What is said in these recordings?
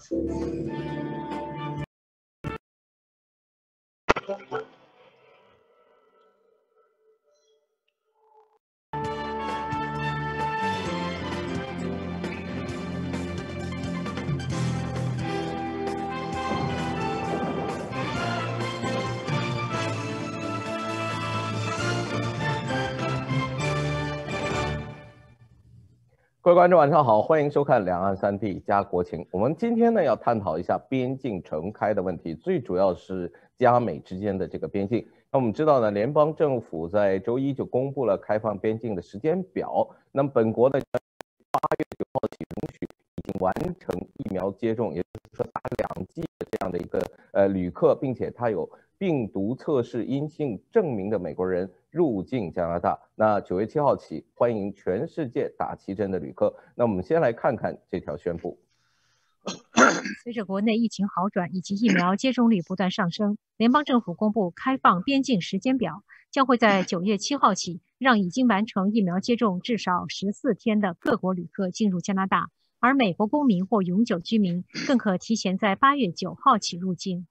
各位观众晚上好，欢迎收看两岸三地加国情。我们今天呢要探讨一下边境重开的问题，最主要是加美之间的这个边境。那我们知道呢，联邦政府在周一就公布了开放边境的时间表。那么本国呢8月9号起允许已经完成疫苗接种，也就是说打2剂的这样的一个旅客，并且他有病毒测试阴性证明的美国人入境加拿大。那9月7号起，欢迎全世界打7针的旅客。那我们先来看看这条宣布。 随着国内疫情好转以及疫苗接种率不断上升，联邦政府公布开放边境时间表，将会在9月7号起，让已经完成疫苗接种至少14天的各国旅客进入加拿大，而美国公民或永久居民更可提前在8月9号起入境。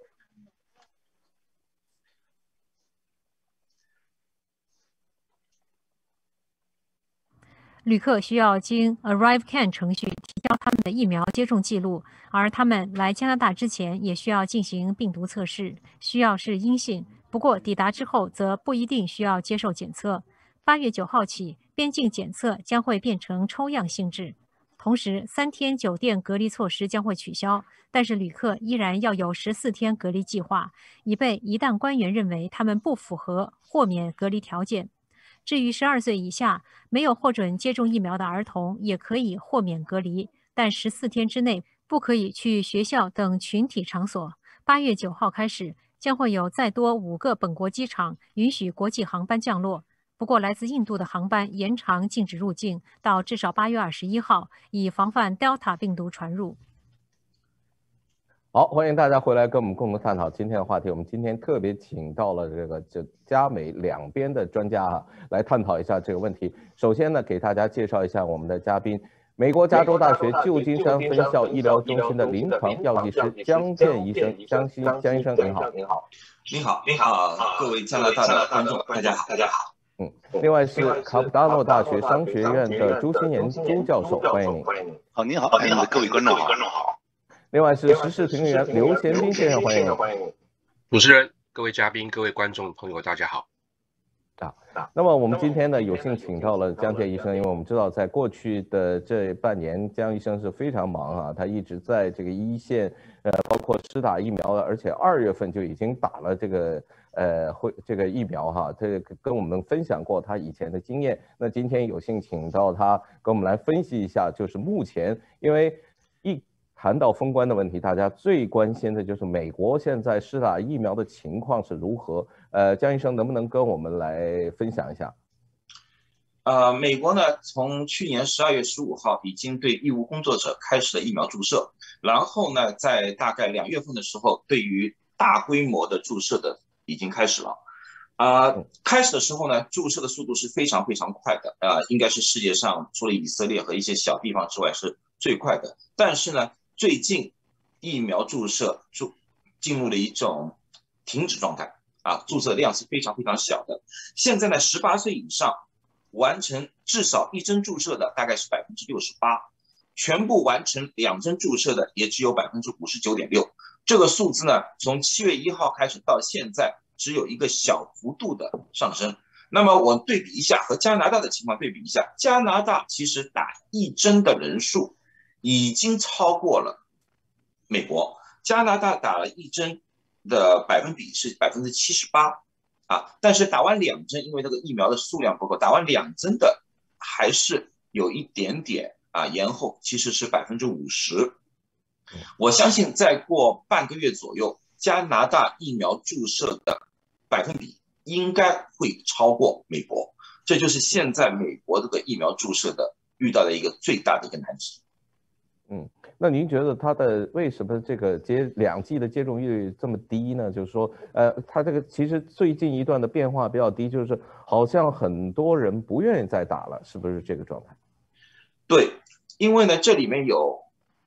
旅客需要经 ArriveCan 程序提交他们的疫苗接种记录，而他们来加拿大之前也需要进行病毒测试，需要是阴性。不过抵达之后则不一定需要接受检测。8月9号起，边境检测将会变成抽样性质，同时3天酒店隔离措施将会取消，但是旅客依然要有14天隔离计划，以备一旦官员认为他们不符合豁免隔离条件。至于12岁以下没有获准接种疫苗的儿童，也可以豁免隔离，但14天之内不可以去学校等群体场所。8月9号开始，将会有再多5个本国机场允许国际航班降落。不过，来自印度的航班延长禁止入境到至少8月21号，以防范 Delta 病毒传入。 好，欢迎大家回来跟我们共同探讨今天的话题。我们今天特别请到了这加美两边的专家来探讨一下这个问题。首先呢，给大家介绍一下我们的嘉宾，美国加州大学旧金山分校医疗中心的临床药剂师江健医生，江医生您好。 你好，各位加拿大的观众，大家好。 另外是卡普达诺大学商学院的朱新炎朱教授，欢迎您。 好，您好，各位观众好。 另外是时事评论员刘贤斌先生，欢迎您。 主持人、各位嘉宾、各位观众朋友，大家好。 那么我们今天呢，有幸请到了江健医生，因为我们知道在过去的这半年，江医生是非常忙啊，他一直在这个一线，包括施打疫苗的，而且2月份就已经打了这个疫苗哈，这个跟我们分享过他以前的经验。那今天有幸请到他跟我们来分析一下，就是目前因为谈到封关的问题，大家最关心的就是美国现在施打疫苗的情况是如何？江医生能不能跟我们来分享一下？ 美国呢，从去年12月15号已经对医务工作者开始了疫苗注射，然后呢，在大概2月份的时候，对于大规模的注射的已经开始了。开始的时候呢，注射的速度是非常非常快的，应该是世界上除了以色列和一些小地方之外是最快的。但是呢，最近疫苗注射进入了一种停止状态注射量是非常非常小的。现在呢，18岁以上完成至少1针注射的大概是68%，全部完成2针注射的也只有59.6%。这个数字呢，从7月1号开始到现在只有一个小幅度的上升。那么我对比一下和加拿大的情况对比一下，加拿大其实打1针的人数已经超过了美国，加拿大打了1针的百分比是78%但是打完2针，因为这个疫苗的数量不够，打完2针的还是有一点点延后，其实是50%。我相信再过半个月左右，加拿大疫苗注射的百分比应该会超过美国，这就是现在美国这个疫苗注射的遇到的一个最大的一个难题。 那您觉得它的为什么这个2剂的接种率这么低呢？就是说，它这个其实最近一段的变化比较低，就是好像很多人不愿意再打了，是不是这个状态？ 对，因为呢这里面有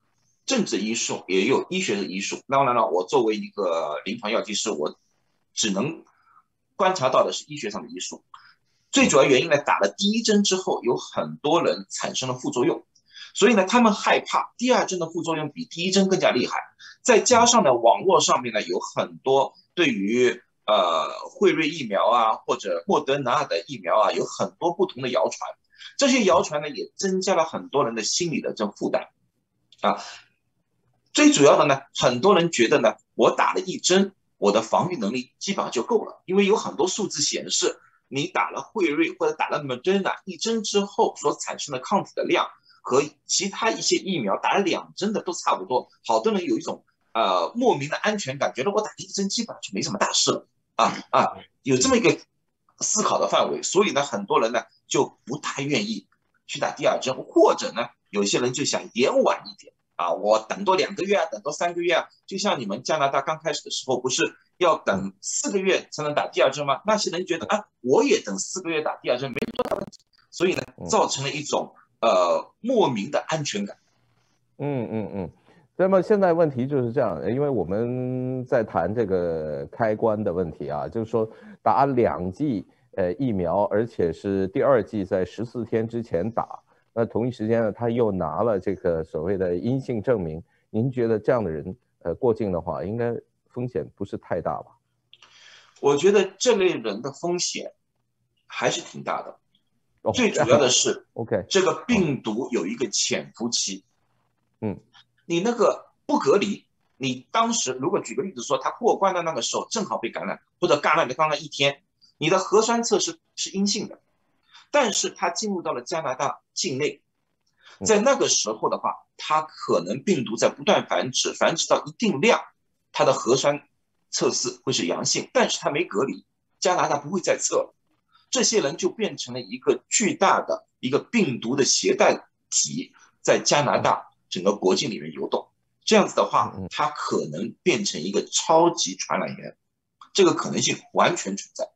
政治医术，也有医学的医术。当然了，我作为一个临床药剂师，我只能观察到的是医学上的医术。最主要原因呢，打了第一针之后，有很多人产生了副作用，所以呢，他们害怕第二针的副作用比第一针更加厉害。再加上呢，网络上面呢有很多对于辉瑞疫苗啊或者莫德纳的疫苗啊，有很多不同的谣传。这些谣传呢，也增加了很多人的心理的这负担啊。最主要的呢，很多人觉得呢，我打了一针，我的防御能力基本上就够了，因为有很多数字显示，你打了辉瑞或者打了 Moderna 一针之后所产生的抗体的量和其他一些疫苗打了2针的都差不多。好多人有一种莫名的安全感，觉得我打了一针基本上就没什么大事了有这么一个思考的范围，所以呢，很多人呢就不太愿意去打第二针，或者呢，有些人就想延晚一点。我等多2个月等多3个月就像你们加拿大刚开始的时候，不是要等4个月才能打第二针吗？那些人觉得我也等4个月打第二针没多大问题，所以呢，造成了一种莫名的安全感。 那么现在问题就是这样，因为我们在谈这个开关的问题啊，就是说打2剂疫苗，而且是第2剂在14天之前打。那同一时间呢，他又拿了这个所谓的阴性证明，您觉得这样的人过境的话，应该风险不是太大吧？ 我觉得这类人的风险还是挺大的。最主要的是 ，OK， 这个病毒有一个潜伏期。你那个不隔离，你当时如果举个例子说，他过关的那个时候正好被感染，或者感染的刚刚1天，你的核酸测试是阴性的。但是他进入到了加拿大境内，在那个时候的话，他可能病毒在不断繁殖，繁殖到一定量，他的核酸测试会是阳性，但是他没隔离，加拿大不会再测了。这些人就变成了一个巨大的一个病毒的携带体，在加拿大整个国境里面游动。这样子的话，他可能变成一个超级传染源，这个可能性完全存在。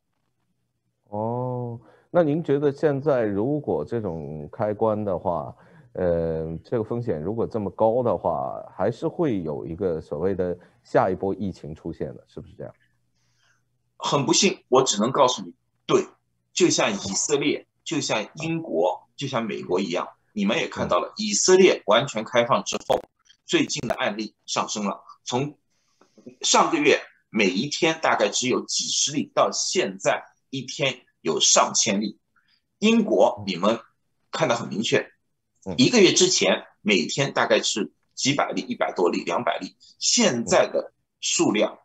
那您觉得现在如果这种开关的话，这个风险如果这么高的话，还是会有一个所谓的下一波疫情出现的，是不是这样？ 很不幸，我只能告诉你，对，就像以色列，就像英国，就像美国一样，你们也看到了，以色列完全开放之后，最近的案例上升了，从上个月每一天大概只有几十例，到现在一天有上千例。英国你们看得很明确，1个月之前每天大概是几百例，100多例，200例，现在的数量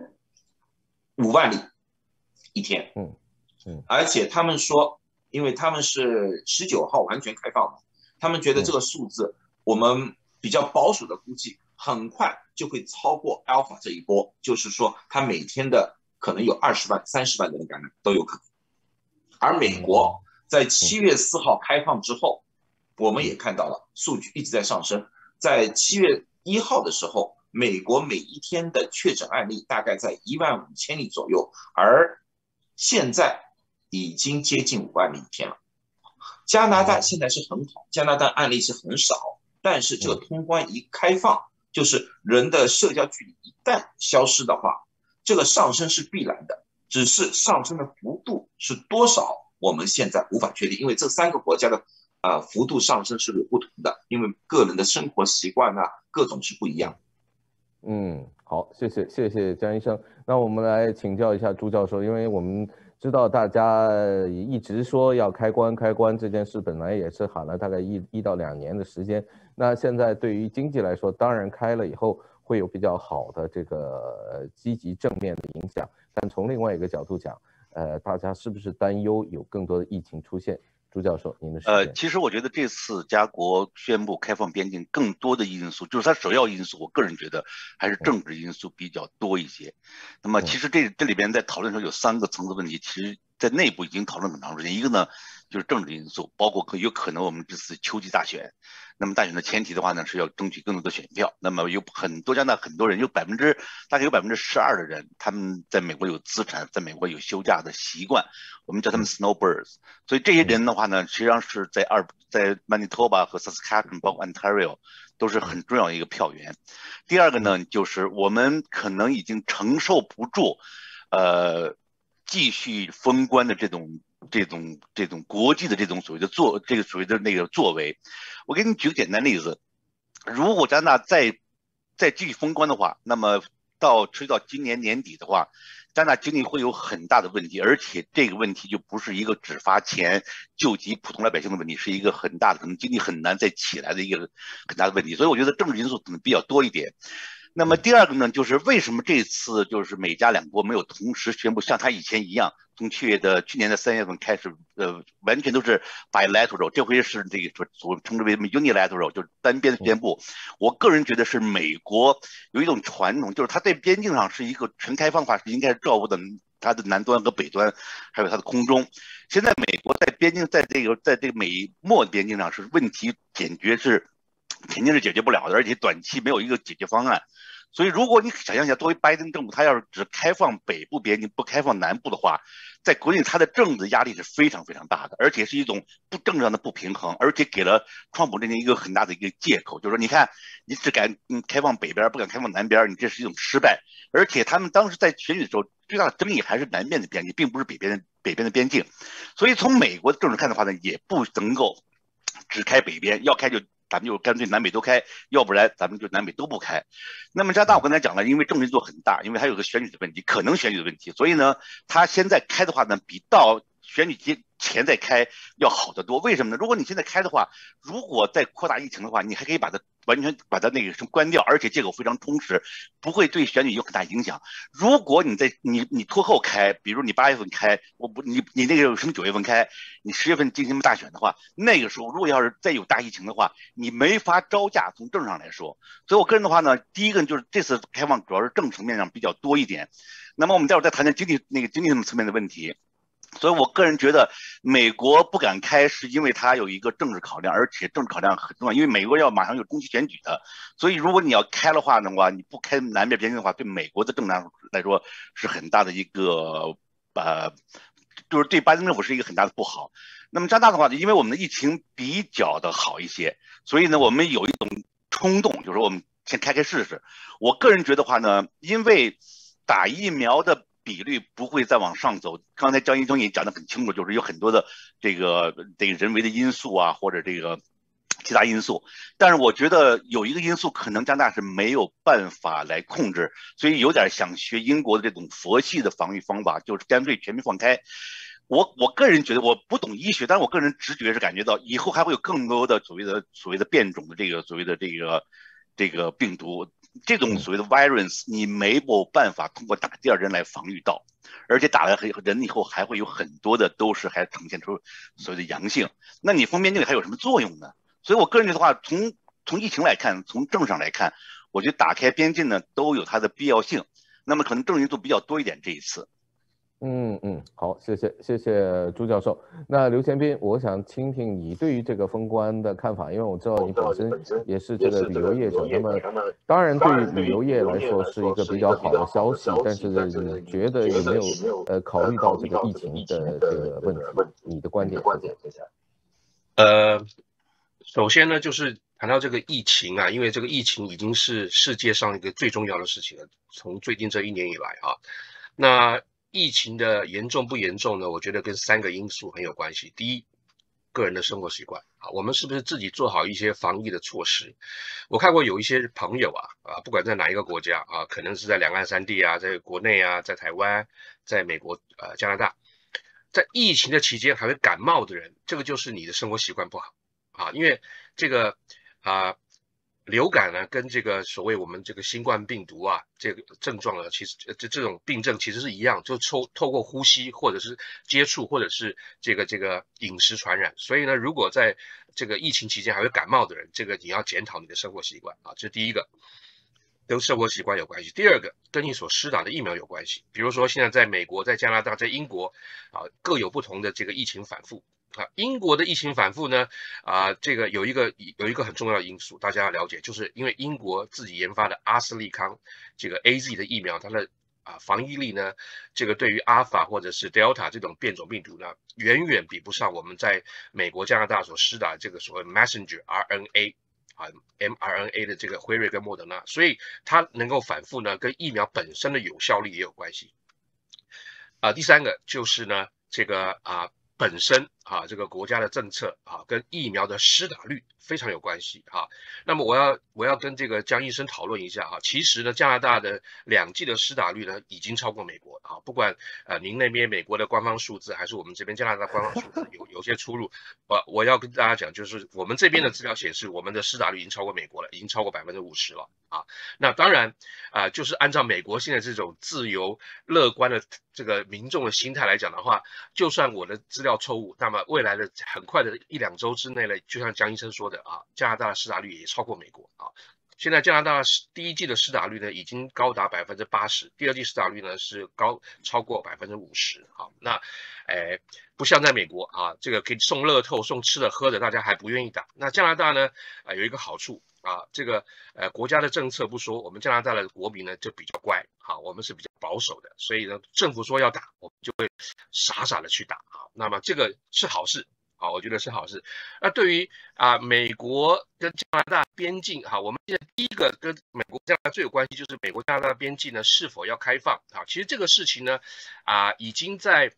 5万例一天。而且他们说，因为他们是19号完全开放的，他们觉得这个数字我们比较保守的估计，很快就会超过 Alpha 这一波，就是说他每天的可能有20万、30万的人感染都有可能。而美国在7月4号开放之后，我们也看到了数据一直在上升。在7月1号的时候，美国每一天的确诊案例大概在15000例左右，而现在已经接近5万例一天了。加拿大现在是很好，加拿大案例是很少，但是这个通关一开放，就是人的社交距离一旦消失的话，这个上升是必然的，只是上升的幅度是多少，我们现在无法确定，因为这3个国家的幅度上升是有不同的，因为个人的生活习惯各种是不一样。 好，谢谢江医生。那我们来请教一下朱教授，因为我们知道大家一直说要开关这件事，本来也是喊了大概1到2年的时间。那现在对于经济来说，当然开了以后会有比较好的这个积极正面的影响，但从另外一个角度讲，大家是不是担忧有更多的疫情出现？朱教授，您的时间。 其实我觉得这次加国宣布开放边境，更多的因素就是它首要因素，我个人觉得还是政治因素比较多一些。那么其实这里边在讨论的时候有3个层次问题，其实在内部已经讨论很长时间。一个呢， 就是政治因素，包括有可能我们这次秋季大选，那么大选的前提的话呢，是要争取更多的选票。那么有很多加拿大很多人，大概有12%的人，他们在美国有资产，在美国有休假的习惯，我们叫他们 snowbirds。所以这些人的话呢，实际上是在Manitoba 和 Saskatchewan 包括 Ontario 都是很重要的一个票源。第二个呢，就是我们可能已经承受不住，继续封关的这种国际的这种所谓的作为。我给你举个简单例子，如果加拿大再继续封关的话，那么持续到今年年底的话，加拿大经济会有很大的问题，而且这个问题就不是一个只发钱救济普通老百姓的问题，是一个很大的可能经济很难再起来的一个很大的问题。所以我觉得政治因素可能比较多一点。那么第二个呢，就是为什么这次就是美加两国没有同时宣布，像他以前一样，从去年的3月份开始，完全都是 bilateral， 这回是这个所称之为 unilateral， 就是单边的宣布。我个人觉得是美国有一种传统，就是他在边境上是一个全开放的话，是应该照顾的它的南端和北端，还有它的空中。现在美国在边境，在这个美墨边境上是问题肯定是解决不了的，而且短期没有一个解决方案。所以如果你想象一下，作为拜登政府，他要是只开放北部边境，不开放南部的话，在国内他的政治压力是非常非常大的，而且是一种政治上的不平衡，而且给了川普这样一个很大的一个借口，就是说你看你只敢开放北边，不敢开放南边，你这是一种失败。而且他们当时在选举的时候，最大的争议还是南边的边境，并不是北边的边境。所以从美国的政治看的话呢，也不能够只开北边，要开咱们就干脆南北都开，要不然咱们就南北都不开。那么加拿大我刚才讲了，因为政治因素很大，因为它有个选举的问题，可能选举的问题，所以呢，它现在开的话呢，比到选举前再开要好得多。为什么呢？如果你现在开的话，如果再扩大疫情的话，你还可以完全把它那个关掉，而且借口非常充实，不会对选举有很大影响。如果你拖后开，比如你8月份开，你那个什么9月份开，你10月份进行大选的话，那个时候如果要是再有大疫情的话，你没法招架，从政上来说。所以我个人的话呢，第一个就是这次开放主要是政治层面上比较多一点。那么我们待会儿再谈谈经济层面的问题。所以我个人觉得美国不敢开是因为它有一个政治考量，而且政治考量很重要，因为美国要马上有中期选举的，所以如果你要开的话呢，你不开南边边境的话，对美国的政治来说是很大的一个就是对拜登政府是一个很大的不好。那么加拿大的话，因为我们的疫情比较的好一些，所以呢我们有一种冲动，就是说我们先开试试。我个人觉得话呢，因为打疫苗的比率不会再往上走。刚才张医生也讲得很清楚，就是有很多的这个人为的因素啊，或者这个其他因素。但是我觉得有一个因素可能加拿大是没有办法来控制，所以有点想学英国的这种佛系的防御方法，就是干脆全面放开。我个人觉得，我不懂医学，但是我个人直觉是感觉到以后还会有更多的所谓的变种的所谓的这个病毒。这种所谓的 virus， 你没有办法通过打第二针来防御到，而且打了人以后还会有很多的都是还呈现出所谓的阳性，那你封边境还有什么作用呢？所以我个人觉得话，从疫情来看，从政上来看，我觉得打开边境呢都有它的必要性，那么可能政治因素比较多一点这一次。 好，谢谢朱教授。那刘前斌，我想听听你对于这个封关的看法，因为我知道你本身也是这个旅游业者，那么当然对于旅游业来说是一个比较好的消息，但是你觉得有没有考虑到这个疫情的这个问题？你的观点是什么？首先呢，就是谈到这个疫情啊，因为这个疫情已经是世界上一个最重要的事情了，从最近这1年以来啊，那疫情的严重不严重呢？我觉得跟3个因素很有关系。第一，个人的生活习惯啊，我们是不是自己做好一些防疫的措施？我看过有一些朋友不管在哪一个国家啊，可能是在两岸3地啊，在国内啊，在台湾，在美国加拿大，在疫情的期间还会感冒的人，这个就是你的生活习惯不好啊，因为这个流感呢，跟这个所谓我们这个新冠病毒啊，这个症状呢，其实这种病症其实是一样，就透过呼吸或者是接触，或者是这个饮食传染。所以呢，如果在这个疫情期间还会感冒的人，这个你要检讨你的生活习惯啊，这是第一个，跟生活习惯有关系。第二个，跟你所施打的疫苗有关系。比如说现在在美国、在加拿大、在英国各有不同的这个疫情反复啊，英国的疫情反复呢，这个有一个很重要的因素，大家要了解，就是因为英国自己研发的阿斯利康这个 AZ 的疫苗，它的防御力呢，这个对于阿尔法或者是 Delta 这种变种病毒呢，远远比不上我们在美国、加拿大所施打这个所谓 Messenger RNA。mRNA 的这个辉瑞跟莫德纳，所以它能够反复呢，跟疫苗本身的有效率也有关系。第三个就是呢，这个本身这个国家的政策跟疫苗的施打率非常有关系那么我要跟这个江医生讨论一下其实呢，加拿大的2剂的施打率呢已经超过美国不管您那边美国的官方数字还是我们这边加拿大官方数字有些出入，我要跟大家讲，就是我们这边的资料显示，我们的施打率已经超过美国了，已经超过50%了那当然就是按照美国现在这种自由乐观的这个民众的心态来讲的话，就算我的资料错误，那么未来的很快的1-2周之内呢，就像江医生说的加拿大的施打率也超过美国现在加拿大第1剂的施打率呢已经高达80%，第2剂施打率呢是超过50%那不像在美国这个可以送乐透、送吃的喝的，大家还不愿意打。那加拿大呢有一个好处这个国家的政策不说，我们加拿大的国民呢就比较乖我们是比较保守的，所以呢政府说要打，我们就会傻傻的去打那么这个是好事我觉得是好事。那对于美国跟加拿大边境我们现在第一个跟美国加拿大最有关系就是美国加拿大边境呢是否要开放其实这个事情呢已经在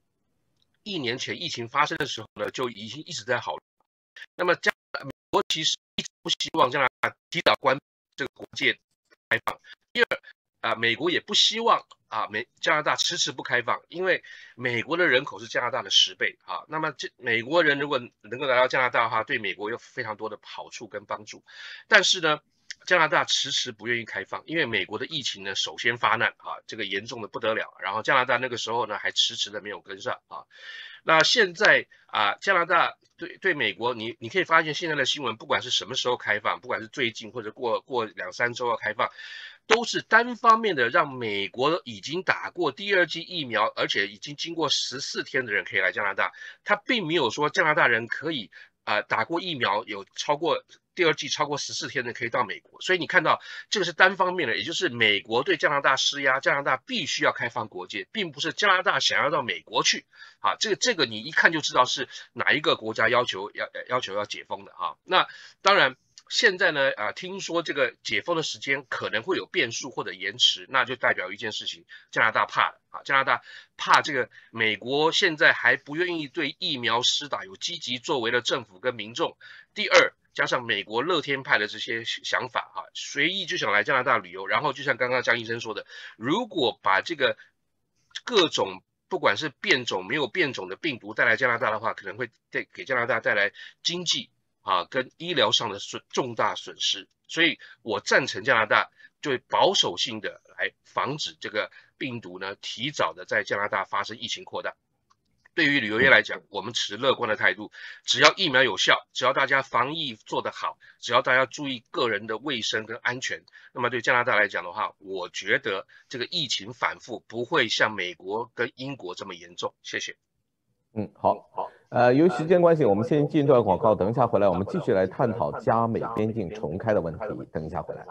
1年前疫情发生的时候呢就已经一直在讨论。那么美国其实一直不希望加拿大提早关闭这个国界开放。第二美国也不希望加拿大迟迟不开放，因为美国的人口是加拿大的10倍那么美国人如果能够来到加拿大的话，对美国有非常多的好处跟帮助。但是呢，加拿大迟迟不愿意开放，因为美国的疫情呢首先发难这个严重的不得了，然后加拿大那个时候呢还迟迟的没有跟上那现在加拿大对美国，你可以发现现在的新闻，不管是什么时候开放，不管是最近或者过2-3周要开放，都是单方面的让美国已经打过第2剂疫苗，而且已经经过14天的人可以来加拿大，他并没有说加拿大人可以打过疫苗有超过第2剂超过14天的可以到美国，所以你看到这个是单方面的，也就是美国对加拿大施压，加拿大必须要开放国界，并不是加拿大想要到美国去这个你一看就知道是哪一个国家要求要解封的那当然现在呢听说这个解封的时间可能会有变数或者延迟，那就代表一件事情，加拿大怕了加拿大怕这个美国现在还不愿意对疫苗施打有积极作为的政府跟民众。第二，加上美国乐天派的这些想法随意就想来加拿大旅游，然后就像刚刚江医生说的，如果把这个各种不管是变种没有变种的病毒带来加拿大的话，可能会给加拿大带来经济跟医疗上的重大损失。所以我赞成加拿大就保守性的来防止这个病毒呢提早的在加拿大发生疫情扩大。对于旅游业来讲，我们持乐观的态度，只要疫苗有效，只要大家防疫做得好，只要大家注意个人的卫生跟安全，那么对加拿大来讲的话，我觉得这个疫情反复不会像美国跟英国这么严重。谢谢。 好。由于时间关系，我们先进一段广告，等一下回来我们继续来探讨加美边境重开的问题。等一下回来。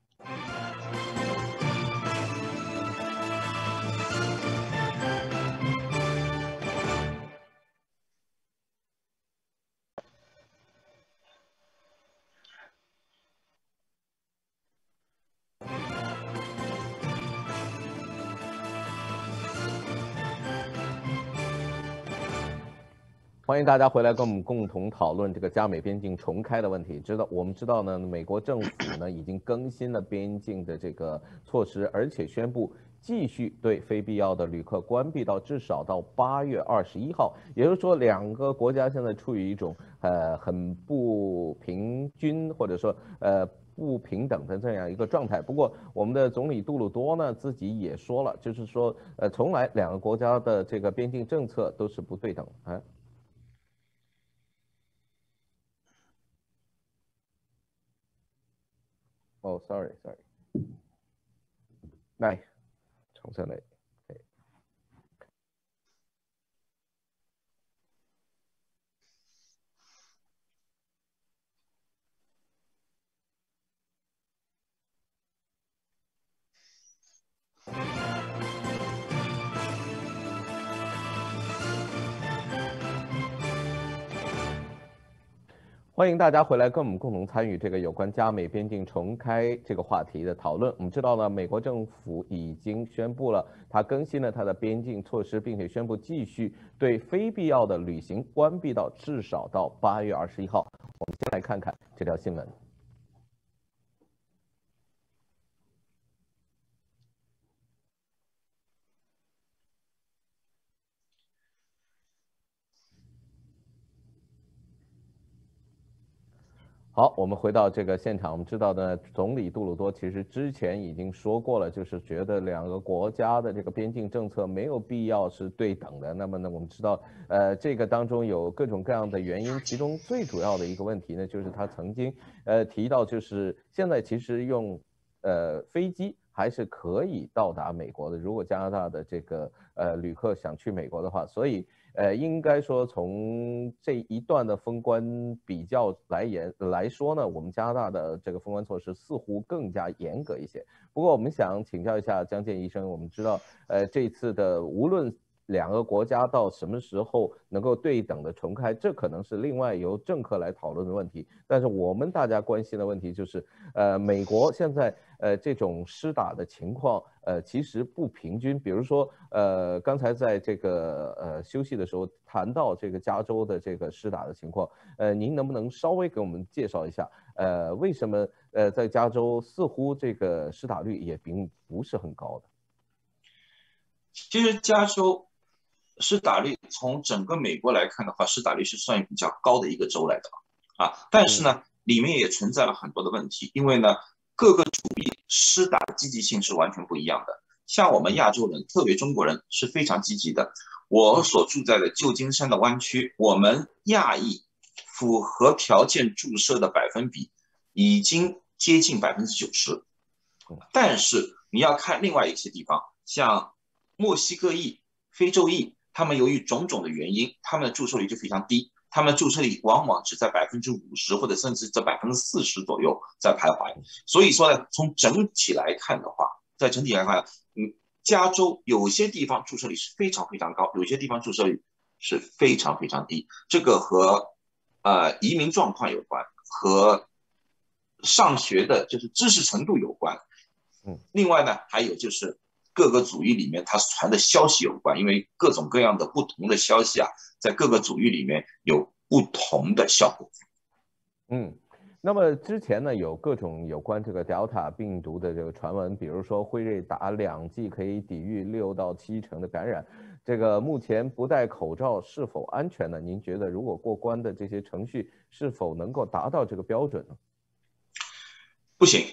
欢迎大家回来跟我们共同讨论这个加美边境重开的问题。我们知道呢，美国政府呢已经更新了边境的这个措施，而且宣布继续对非必要的旅客关闭到至少到8月21号。也就是说，2个国家现在处于一种很不平均或者说不平等的这样一个状态。不过，我们的总理杜鲁多呢自己也说了，就是说从来2个国家的这个边境政策都是不对等sorry， 嚟重新嚟。 欢迎大家回来跟我们共同参与这个有关加美边境重开这个话题的讨论。我们知道呢，美国政府已经宣布了，它更新了它的边境措施，并且宣布继续对非必要的旅行关闭到至少到8月21号。我们先来看看这条新闻。好，我们回到这个现场，我们知道呢，总理杜鲁多其实之前已经说过了，就是觉得两个国家的这个边境政策没有必要是对等的。那么呢，我们知道，这个当中有各种各样的原因，其中最主要的一个问题呢，就是他曾经提到，就是现在其实用飞机还是可以到达美国的，如果加拿大的这个旅客想去美国的话，所以。应该说从这一段的封关比较来说呢，我们加拿大的这个封关措施似乎更加严格一些。不过我们想请教一下江健医生，我们知道，这次的无论两个国家到什么时候能够对等的重开，这可能是另外由政客来讨论的问题。但是我们大家关心的问题就是，美国现在这种施打的情况，其实不平均。比如说，刚才在这个休息的时候谈到这个加州的这个施打的情况，您能不能稍微给我们介绍一下，为什么在加州似乎这个施打率也并不是很高的？ 其实加州施打率从整个美国来看的话，施打率是算比较高的一个州来的但是呢，里面也存在了很多的问题，因为呢，各个主义施打积极性是完全不一样的。像我们亚洲人，特别中国人是非常积极的。我所住在的旧金山的湾区，我们亚裔符合条件注射的百分比已经接近90%，但是你要看另外一些地方，像墨西哥裔、非洲裔，他们由于种种的原因，他们的注射率就非常低，他们的注射率往往只在50%或者甚至在40%左右在徘徊。所以说呢，从整体来看的话，加州有些地方注射率是非常非常高，有些地方注射率是非常非常低。这个和移民状况有关，和上学的就是知识程度有关。另外呢，还有就是各个组域里面它传的消息有关，因为各种各样的不同的消息在各个组域里面有不同的效果。 那么之前呢，有各种有关这个 Delta 病毒的这个传闻，比如说辉瑞打2剂可以抵御6到7成的感染。这个目前不戴口罩是否安全呢？您觉得如果过关的这些程序是否能够达到这个标准呢？ 不行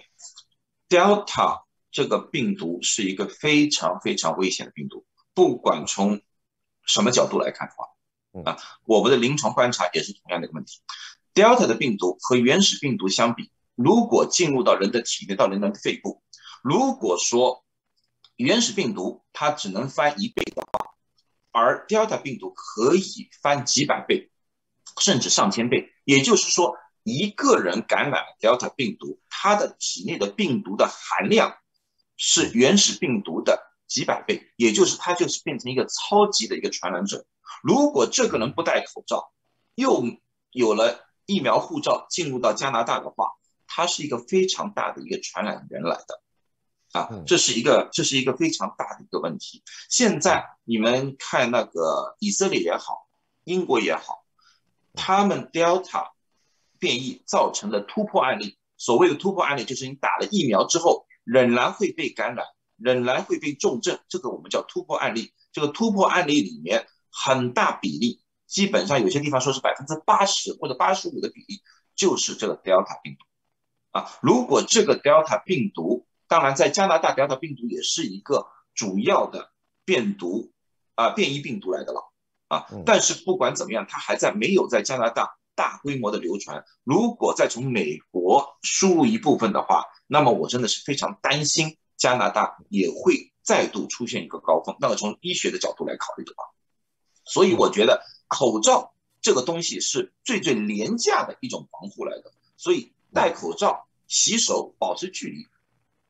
，Delta 这个病毒是一个非常非常危险的病毒，不管从什么角度来看的话，我们的临床观察也是同样的一个问题。Delta 的病毒和原始病毒相比，如果进入到人的体内，到人的肺部，如果说原始病毒它只能翻1倍的话，而 Delta 病毒可以翻几百倍，甚至上千倍。也就是说，一个人感染 Delta 病毒，他的体内的病毒的含量是原始病毒的几百倍，也就是他就是变成一个超级的一个传染者。如果这个人不戴口罩，又有了疫苗护照进入到加拿大的话，他是一个非常大的一个传染源来的这是一个非常大的一个问题。现在你们看那个以色列也好，英国也好，他们 Delta 变异造成的突破案例，所谓的突破案例就是你打了疫苗之后仍然会被感染，仍然会被重症，这个我们叫突破案例。这个突破案例里面很大比例，基本上有些地方说是80%或者85%的比例，就是这个 Delta 病毒如果这个 Delta 病毒，当然在加拿大 Delta 病毒也是一个主要的变异病毒来的了但是不管怎么样，它还没有在加拿大大规模的流传。如果再从美国输入一部分的话，那么我真的是非常担心加拿大也会再度出现一个高峰。那么从医学的角度来考虑的话，所以我觉得口罩这个东西是最廉价的一种防护来的，所以戴口罩、洗手、保持距离，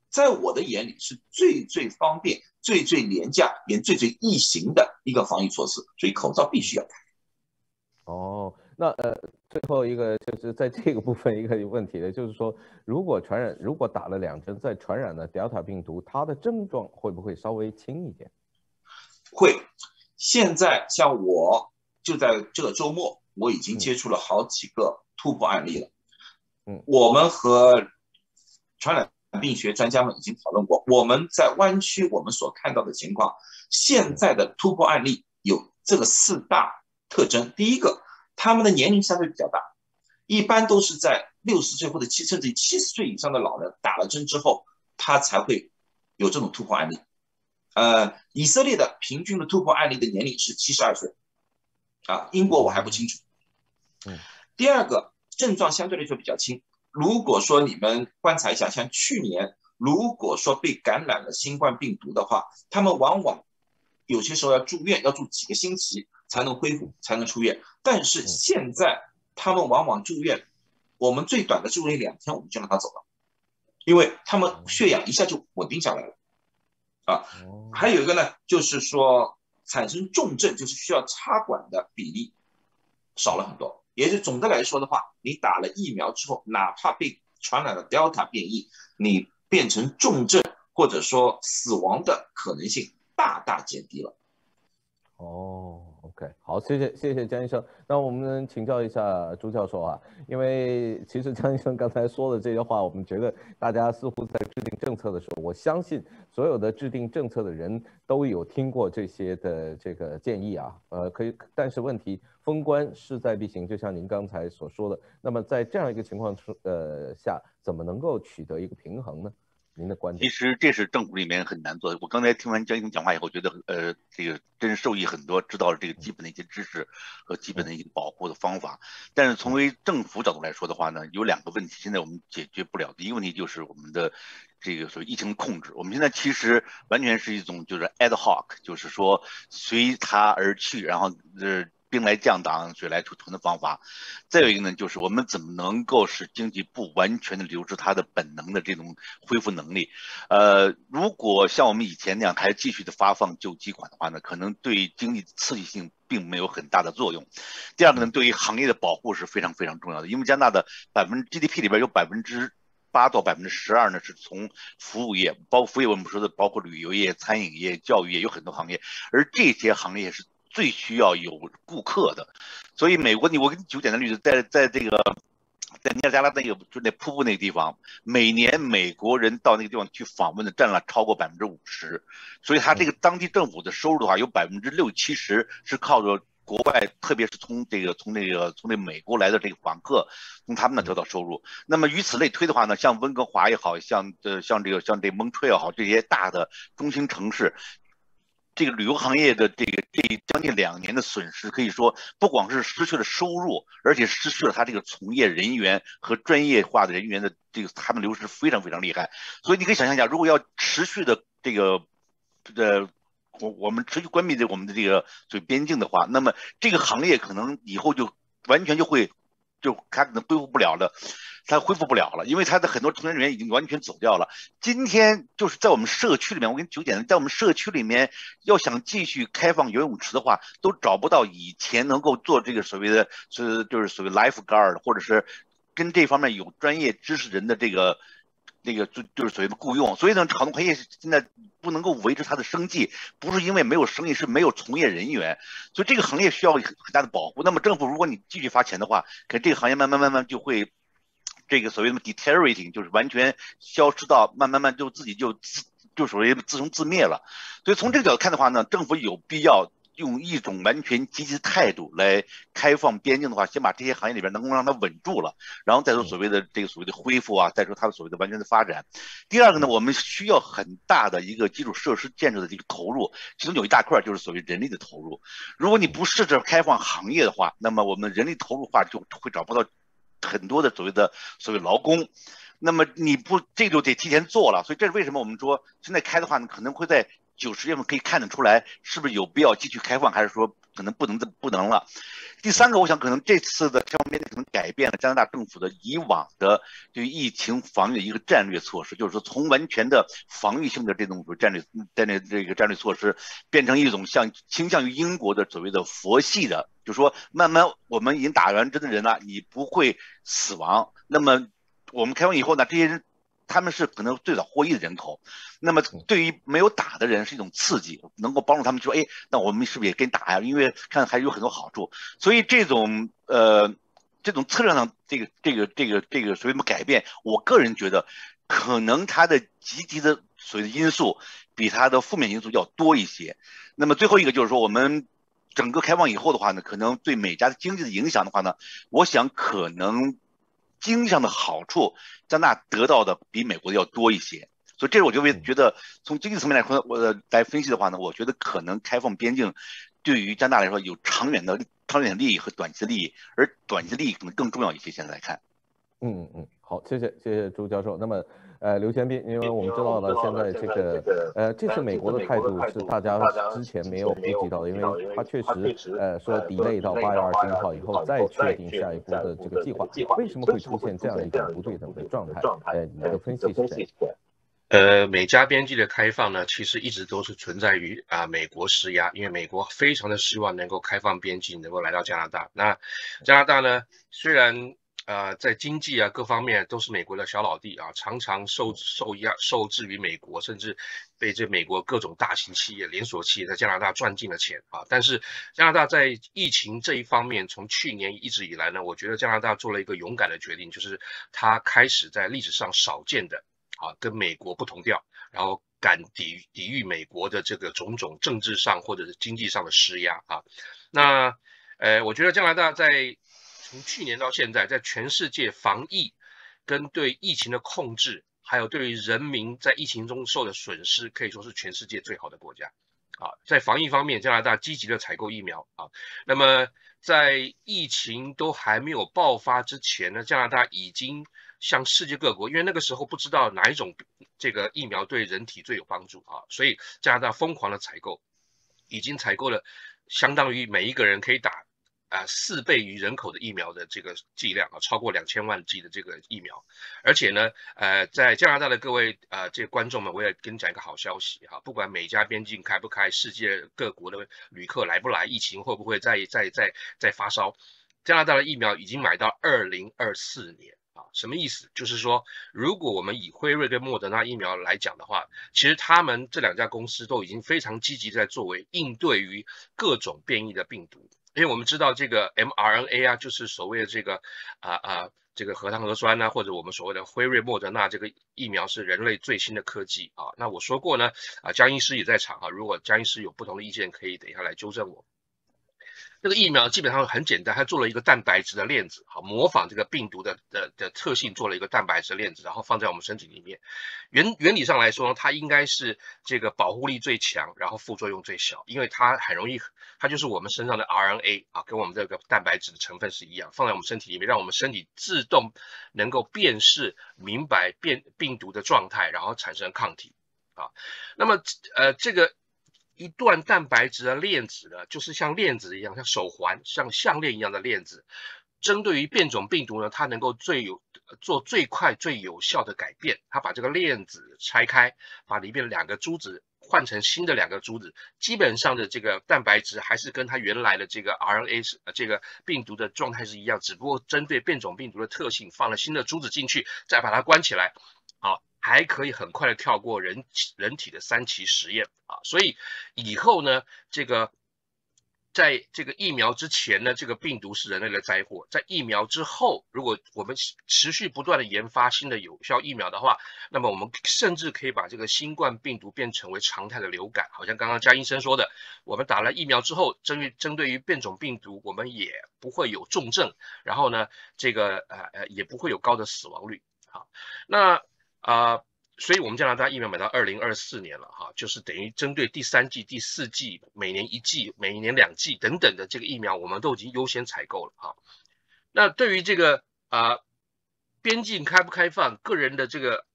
在我的眼里是最方便、最廉价也最易行的一个防疫措施，所以口罩必须要戴。 哦，那最后一个就是在这个部分一个问题的，就是说，如果打了2针再传染了 Delta 病毒，它的症状会不会稍微轻一点？ 会。现在像我就在这个周末，我已经接触了好几个突破案例了。我们和传染病学专家们已经讨论过，我们在湾区我们所看到的情况，现在的突破案例有这个4大特征。第一个，他们的年龄相对比较大，一般都是在60岁或者甚至70岁以上的老人打了针之后，他才会有这种突破案例。以色列的平均的突破案例的年龄是72岁，英国我还不清楚。第二个，症状相对来说比较轻。如果说你们观察一下，像去年，如果说被感染了新冠病毒的话，他们往往有些时候要住院，要住几个星期才能恢复，才能出院。但是现在他们往往住院，我们最短的住院2天，我们就让他走了，因为他们血氧一下就稳定下来了。还有一个呢，就是说产生重症，就是需要插管的比例少了很多。也就总的来说的话，你打了疫苗之后，哪怕被传染了 Delta 变异，你变成重症或者说死亡的可能性大大减低了。 OK， 好，谢谢江医生。那我们请教一下朱教授啊，因为其实江医生刚才说的这些话，我们觉得大家似乎在制定政策的时候，我相信所有的制定政策的人都有听过这些的这个建议啊，但是问题封关势在必行，就像您刚才所说的，那么在这样一个情况下，怎么能够取得一个平衡呢？您的观点？ 其实这是政府里面很难做的。我刚才听完江医生讲话以后，觉得这个真受益很多，知道了这个基本的一些知识和基本的一个保护的方法。但是从为政府角度来说的话呢，有2个问题，现在我们解决不了。第一个问题就是我们的这个所谓疫情控制，我们现在其实完全是一种就是 ad hoc， 就是说随它而去，然后兵来将挡，水来土屯的方法。再有一个呢，就是我们怎么能够使经济不完全的流失它的本能的这种恢复能力。如果像我们以前那样还继续的发放救济款的话呢，可能对经济刺激性并没有很大的作用。第二个呢，对于行业的保护是非常非常重要的，因为加拿大的GDP 里边有8%到12%呢是从服务业，包括服务业我们说的包括旅游业、餐饮业、教育业，有很多行业，而这些行业是最需要有顾客的。所以美国，我给你举个简单例子，在这个在尼亚加拉那个就那瀑布那个地方，每年美国人到那个地方去访问的占了超过50%，所以他这个当地政府的收入的话，有60-70%是靠着国外，特别是从那美国来的这个访客，从他们那得到收入。那么以此类推的话呢，像温哥华也好，像蒙特利尔也好，这些大的中心城市，这个旅游行业的这将近2年的损失，可以说不光是失去了收入，而且失去了他这个从业人员和专业化的人员的这个他们流失非常非常厉害。所以你可以想象一下，如果要持续的这个我们持续关闭我们的这个所谓边境的话，那么这个行业可能以后就完全它可能恢复不了了。它恢复不了了，因为它的很多从业人员已经完全走掉了。今天就是在我们社区里面，我给你举个简单，在我们社区里面，要想继续开放游泳池的话，都找不到以前能够做这个所谓的就是所谓 lifeguard 或者是跟这方面有专业知识人的就是所谓的雇佣。所以呢，航空行业现在不能够维持它的生计，不是因为没有生意，是没有从业人员。所以这个行业需要很大的保护。那么政府如果你继续发钱的话，可能这个行业慢慢就会这个所谓的 deteriorating， 就是完全消失到慢慢就自己就所谓自生自灭了。所以从这个角度看的话呢，政府有必要用一种完全积极的态度来开放边境的话，先把这些行业里边能够让它稳住了，然后再说所谓的恢复啊，再说它所谓的完全的发展。第二个呢，我们需要很大的一个基础设施建设的这个投入，其中有一大块就是所谓人力的投入。如果你不试着开放行业的话，那么我们人力投入化就会找不到很多的所谓劳工。那么你不这就得提前做了。所以这是为什么我们说现在开的话呢，可能会在9、10月份可以看得出来是不是有必要继续开放，还是说可能不能了。第三个，我想可能这次的开放边境可能改变了加拿大政府的以往的对疫情防御的一个战略措施，就是说从完全的防御性的这种战略措施，变成一种倾向于英国的所谓的佛系的，就是说慢慢我们已经打完针的人了，你不会死亡。那么我们开放以后呢，这些人他们是可能最早获益的人口，那么对于没有打的人是一种刺激，能够帮助他们说，哎，那我们是不是也跟你打呀？因为看还有很多好处，所以这种策略上这个所谓的改变，我个人觉得可能它的积极的所谓的因素比它的负面因素要多一些。那么最后一个就是说，我们整个开放以后的话呢，可能对美加经济的影响的话呢，我想可能经济上的好处，加拿大得到的比美国的要多一些，所以这我就觉得从经济层面来说，我来分析的话呢，我觉得可能开放边境对于加拿大来说有长远的利益和短期的利益，而短期的利益可能更重要一些。现在来看， 好，谢谢朱教授。那么刘贤斌，因为我们知道呢，现在这个这次美国的态度是大家之前没有估计到的，因为他确实说 delay 到8月21号以后再确定下一步的这个计划，为什么会出现这样一种不对等的状态？你的分析是什么？ 美加边境的开放呢，其实一直都是存在于美国施压，因为美国非常的希望能够开放边境，能够来到加拿大。那加拿大呢，虽然在经济各方面都是美国的小老弟常常受制于美国，甚至被这美国各种大型企业、连锁企业在加拿大赚进了钱但是加拿大在疫情这一方面，从去年一直以来呢，我觉得加拿大做了一个勇敢的决定，就是他开始在历史上少见的跟美国不同调，然后敢抵御美国的这个种种政治上或者是经济上的施压那我觉得加拿大从去年到现在，在全世界防疫跟对疫情的控制，还有对于人民在疫情中受的损失，可以说是全世界最好的国家在防疫方面，加拿大积极的采购疫苗那么在疫情都还没有爆发之前呢，加拿大已经向世界各国，因为那个时候不知道哪一种这个疫苗对人体最有帮助所以加拿大疯狂的采购，已经采购了相当于每一个人可以打4倍于人口的疫苗的这个剂量超过2000万剂的这个疫苗。而且呢在加拿大的各位这个观众们，我也跟你讲一个好消息不管美加边境开不开，世界各国的旅客来不来，疫情会不会再发烧，加拿大的疫苗已经买到2024年什么意思？就是说如果我们以辉瑞跟莫德纳疫苗来讲的话，其实他们这2家公司都已经非常积极在作为应对于各种变异的病毒。因为我们知道这个 mRNA 就是所谓的这个这个核糖核酸或者我们所谓的辉瑞莫德纳这个疫苗是人类最新的科技那我说过呢江医师也在场如果江医师有不同的意见，可以等一下来纠正我。这个疫苗基本上很简单，它做了一个蛋白质的链子模仿这个病毒的特性，做了一个蛋白质链子，然后放在我们身体里面。原理上来说，它应该是这个保护力最强，然后副作用最小，因为它很容易，它就是我们身上的 RNA跟我们这个蛋白质的成分是一样，放在我们身体里面，让我们身体自动能够辨识明白病毒的状态，然后产生抗体那么这个一段蛋白质的链子呢，就是像链子一样，像手环、像项链一样的链子。针对于变种病毒呢，它能够做最快最有效的改变。它把这个链子拆开，把里面的2个珠子换成新的2个珠子，基本上的这个蛋白质还是跟它原来的这个 RNA 这个病毒的状态是一样，只不过针对变种病毒的特性放了新的珠子进去，再把它关起来还可以很快的跳过人体的3期实验所以以后呢，这个在这个疫苗之前呢，这个病毒是人类的灾祸；在疫苗之后，如果我们持续不断的研发新的有效疫苗的话，那么我们甚至可以把这个新冠病毒变成为常态的流感。好像刚刚江医生说的，我们打了疫苗之后，针对于变种病毒，我们也不会有重症，然后呢，这个也不会有高的死亡率那所以我们加拿大疫苗买到2024年了就是等于针对第3剂、第4剂，每年1剂、每年2剂等等的这个疫苗，我们都已经优先采购了那对于这个边境开不开放，个人的这个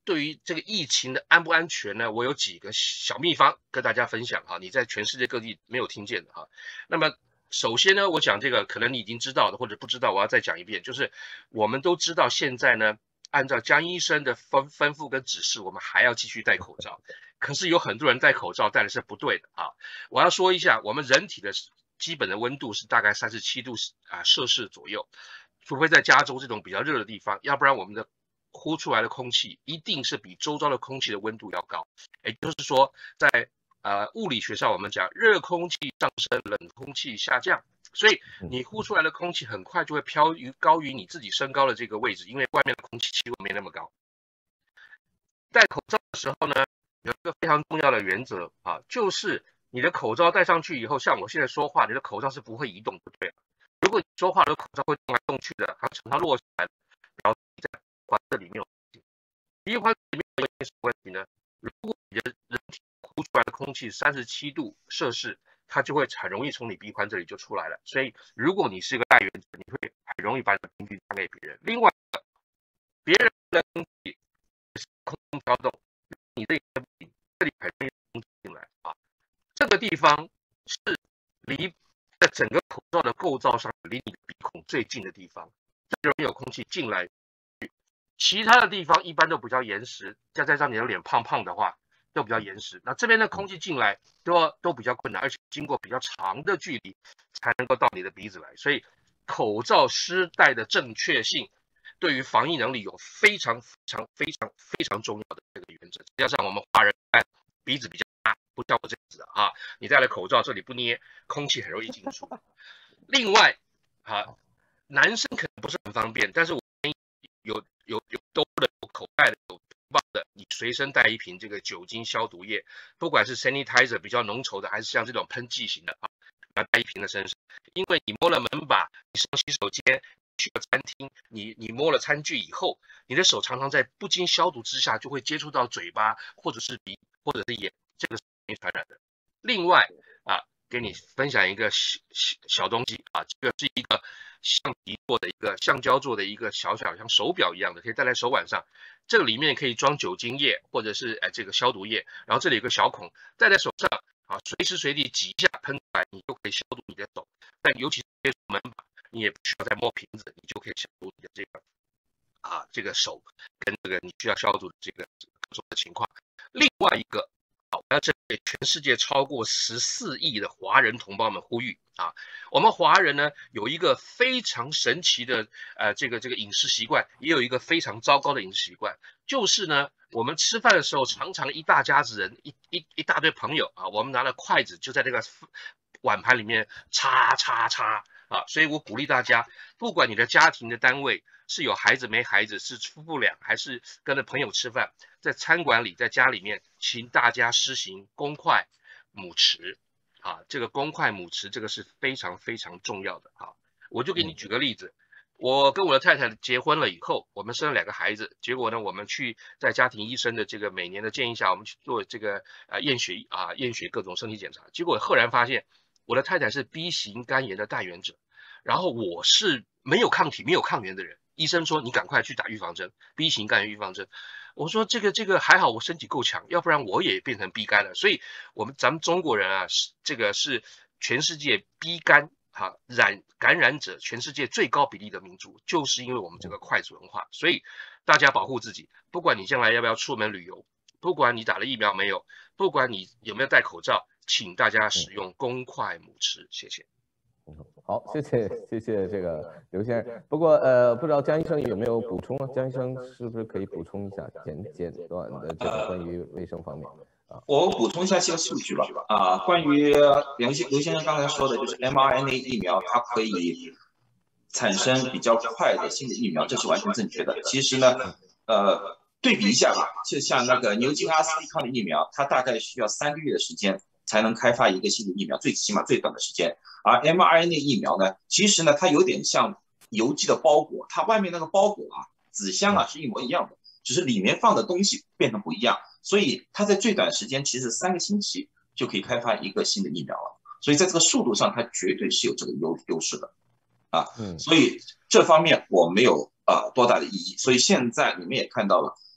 对于这个疫情的安不安全呢，我有几个小秘方跟大家分享哈，你在全世界各地没有听见的哈。那么首先呢，我讲这个可能你已经知道的或者不知道，我要再讲一遍，就是我们都知道现在呢，按照江医生的吩咐跟指示，我们还要继续戴口罩。可是有很多人戴口罩戴的是不对的啊。我要说一下，我们人体的基本的温度是大概37度摄氏左右，除非在加州这种比较热的地方，要不然我们的呼出来的空气一定是比周遭的空气的温度要高。也就是说，在物理学上我们讲热空气上升，冷空气下降，所以你呼出来的空气很快就会高于你自己身高的这个位置，因为外面的空气气温没那么高。戴口罩的时候呢，有一个非常重要的原则啊，就是你的口罩戴上去以后，像我现在说话，你的口罩是不会移动的，对。如果你说话的口罩会动来动去的，它常常落下来，然后你在环子里面有鼻环里面有什么问题呢？如果你的人体呼出来的空气37度摄氏，它就会很容易从你鼻环这里就出来了。所以如果你是一个带源者，你会很容易把你的病菌传给别人。另外，别人的空气是空中飘动，你这里很容易空气进来啊。这个地方是离在整个口罩的构造上离你的鼻孔最近的地方，这容易有空气进来。其他的地方一般都比较严实，再加上你的脸胖胖的话，都比较严实。那这边的空气进来都比较困难，而且经过比较长的距离才能够到你的鼻子来。所以口罩施戴的正确性对于防疫能力有非常重要的这个原则。加上我们华人鼻子比较大，不像我这样子的啊，你戴了口罩这里不捏，空气很容易进出。另外男生可能不是很方便，但是我有兜的、有口袋的、有包的，你随身带一瓶这个酒精消毒液，不管是 sanitizer 比较浓稠的，还是像这种喷剂型的要带一瓶在身上。因为你摸了门把，你上洗手间，去了餐厅，你摸了餐具以后，你的手常常在不经消毒之下就会接触到嘴巴或者是鼻或者是眼，这个是容易传染的。另外给你分享一个小东西这个是一个橡胶做的一个小像手表一样的，可以戴在手腕上。这个里面可以装酒精液或者是这个消毒液，然后这里有个小孔，戴在手上随时随地挤一下喷出来，你就可以消毒你的手。但尤其是接触门把，你也不需要再摸瓶子，你就可以消毒你的这个手跟这个你需要消毒的这个各种的情况。另外一个我要针对全世界超过14亿的华人同胞们呼吁我们华人呢有一个非常神奇的这个饮食习惯，也有一个非常糟糕的饮食习惯，就是呢我们吃饭的时候常常一大家子人一大堆朋友我们拿了筷子就在这个碗盘里面叉所以我鼓励大家，不管你的家庭的单位是有孩子没孩子，是夫妇俩还是跟着朋友吃饭，在餐馆里在家里面，请大家施行公筷母匙这个公筷母匙这个是非常重要的我就给你举个例子，我跟我的太太结婚了以后，我们生了2个孩子，结果呢我们去在家庭医生的这个每年的建议下，我们去做这个验血各种身体检查，结果赫然发现我的太太是 B 型肝炎的带源者，然后我是没有抗体没有抗原的人，医生说你赶快去打预防针 ，B 型肝炎预防针。我说这个还好我身体够强，要不然我也变成 B 肝了。所以咱们中国人这个是全世界 B 肝感染者全世界最高比例的民族，就是因为我们这个筷子文化。所以大家保护自己，不管你将来要不要出门旅游，不管你打了疫苗没有，不管你有没有戴口罩，请大家使用公筷母匙，谢谢。 好，谢谢这个刘先生。不过不知道江医生有没有补充江医生是不是可以补充一下简短的这个关于卫生方面我补充一下这个数据吧关于刘先生刚才说的，就是 mRNA 疫苗它可以产生比较快的新的疫苗，这是完全正确的。其实呢对比一下吧，就像那个牛津阿斯利康的疫苗，它大概需要3个月的时间才能开发一个新的疫苗，最起码最短的时间。而 mRNA 疫苗呢，其实呢它有点像邮寄的包裹，它外面那个包裹纸箱是一模一样的，只是里面放的东西变成不一样，所以它在最短时间其实3个星期就可以开发一个新的疫苗了。所以在这个速度上，它绝对是有这个优势的所以这方面我没有多大的异议。所以现在你们也看到了，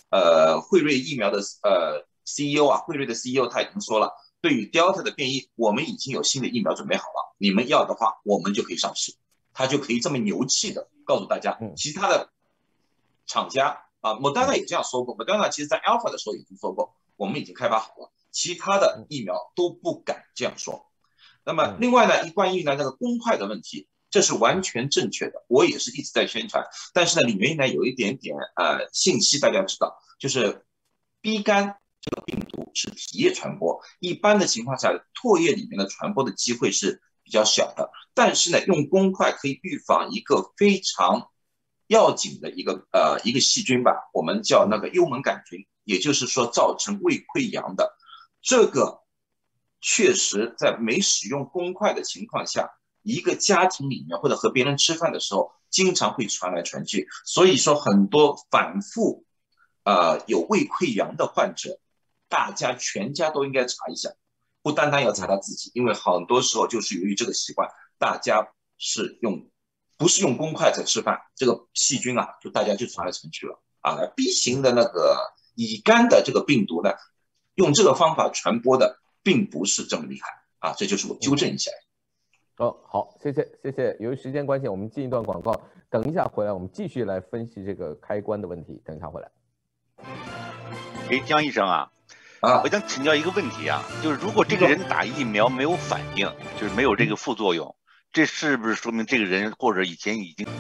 辉瑞疫苗的CEO 啊，辉瑞的 CEO 他已经说了，对于 Delta 的变异，我们已经有新的疫苗准备好了，你们要的话，我们就可以上市。他就可以这么牛气的告诉大家，其他的厂家啊，Moderna 也这样说过，Moderna 其实在 Alpha 的时候已经说过，我们已经开发好了，其他的疫苗都不敢这样说。那么另外呢，关于呢那个公快的问题，这是完全正确的，我也是一直在宣传，但是呢里面呢有一点点信息大家知道，就是 B 肝这个病毒是体液传播，一般的情况下唾液里面的传播的机会是比较小的，但是呢用公快可以预防一个非常要紧的一个细菌吧，我们叫那个幽门杆菌，也就是说造成胃溃疡的，这个确实在没使用公快的情况下，一个家庭里面或者和别人吃饭的时候，经常会传来传去。所以说很多反复有胃溃疡的患者，大家全家都应该查一下，不单单要查他自己，因为很多时候就是由于这个习惯，大家不是用公筷在吃饭，这个细菌啊，就大家就传来传去了啊。B 型的那个乙肝的这个病毒呢，用这个方法传播的并不是这么厉害啊，这就是我纠正一下。 好，谢谢。由于时间关系，我们进一段广告，等一下回来我们继续来分析这个开关的问题。等一下回来。 江医生啊，我想请教一个问题啊，就是如果这个人打疫苗没有反应，就是没有这个副作用，这是不是说明这个人或者以前已经？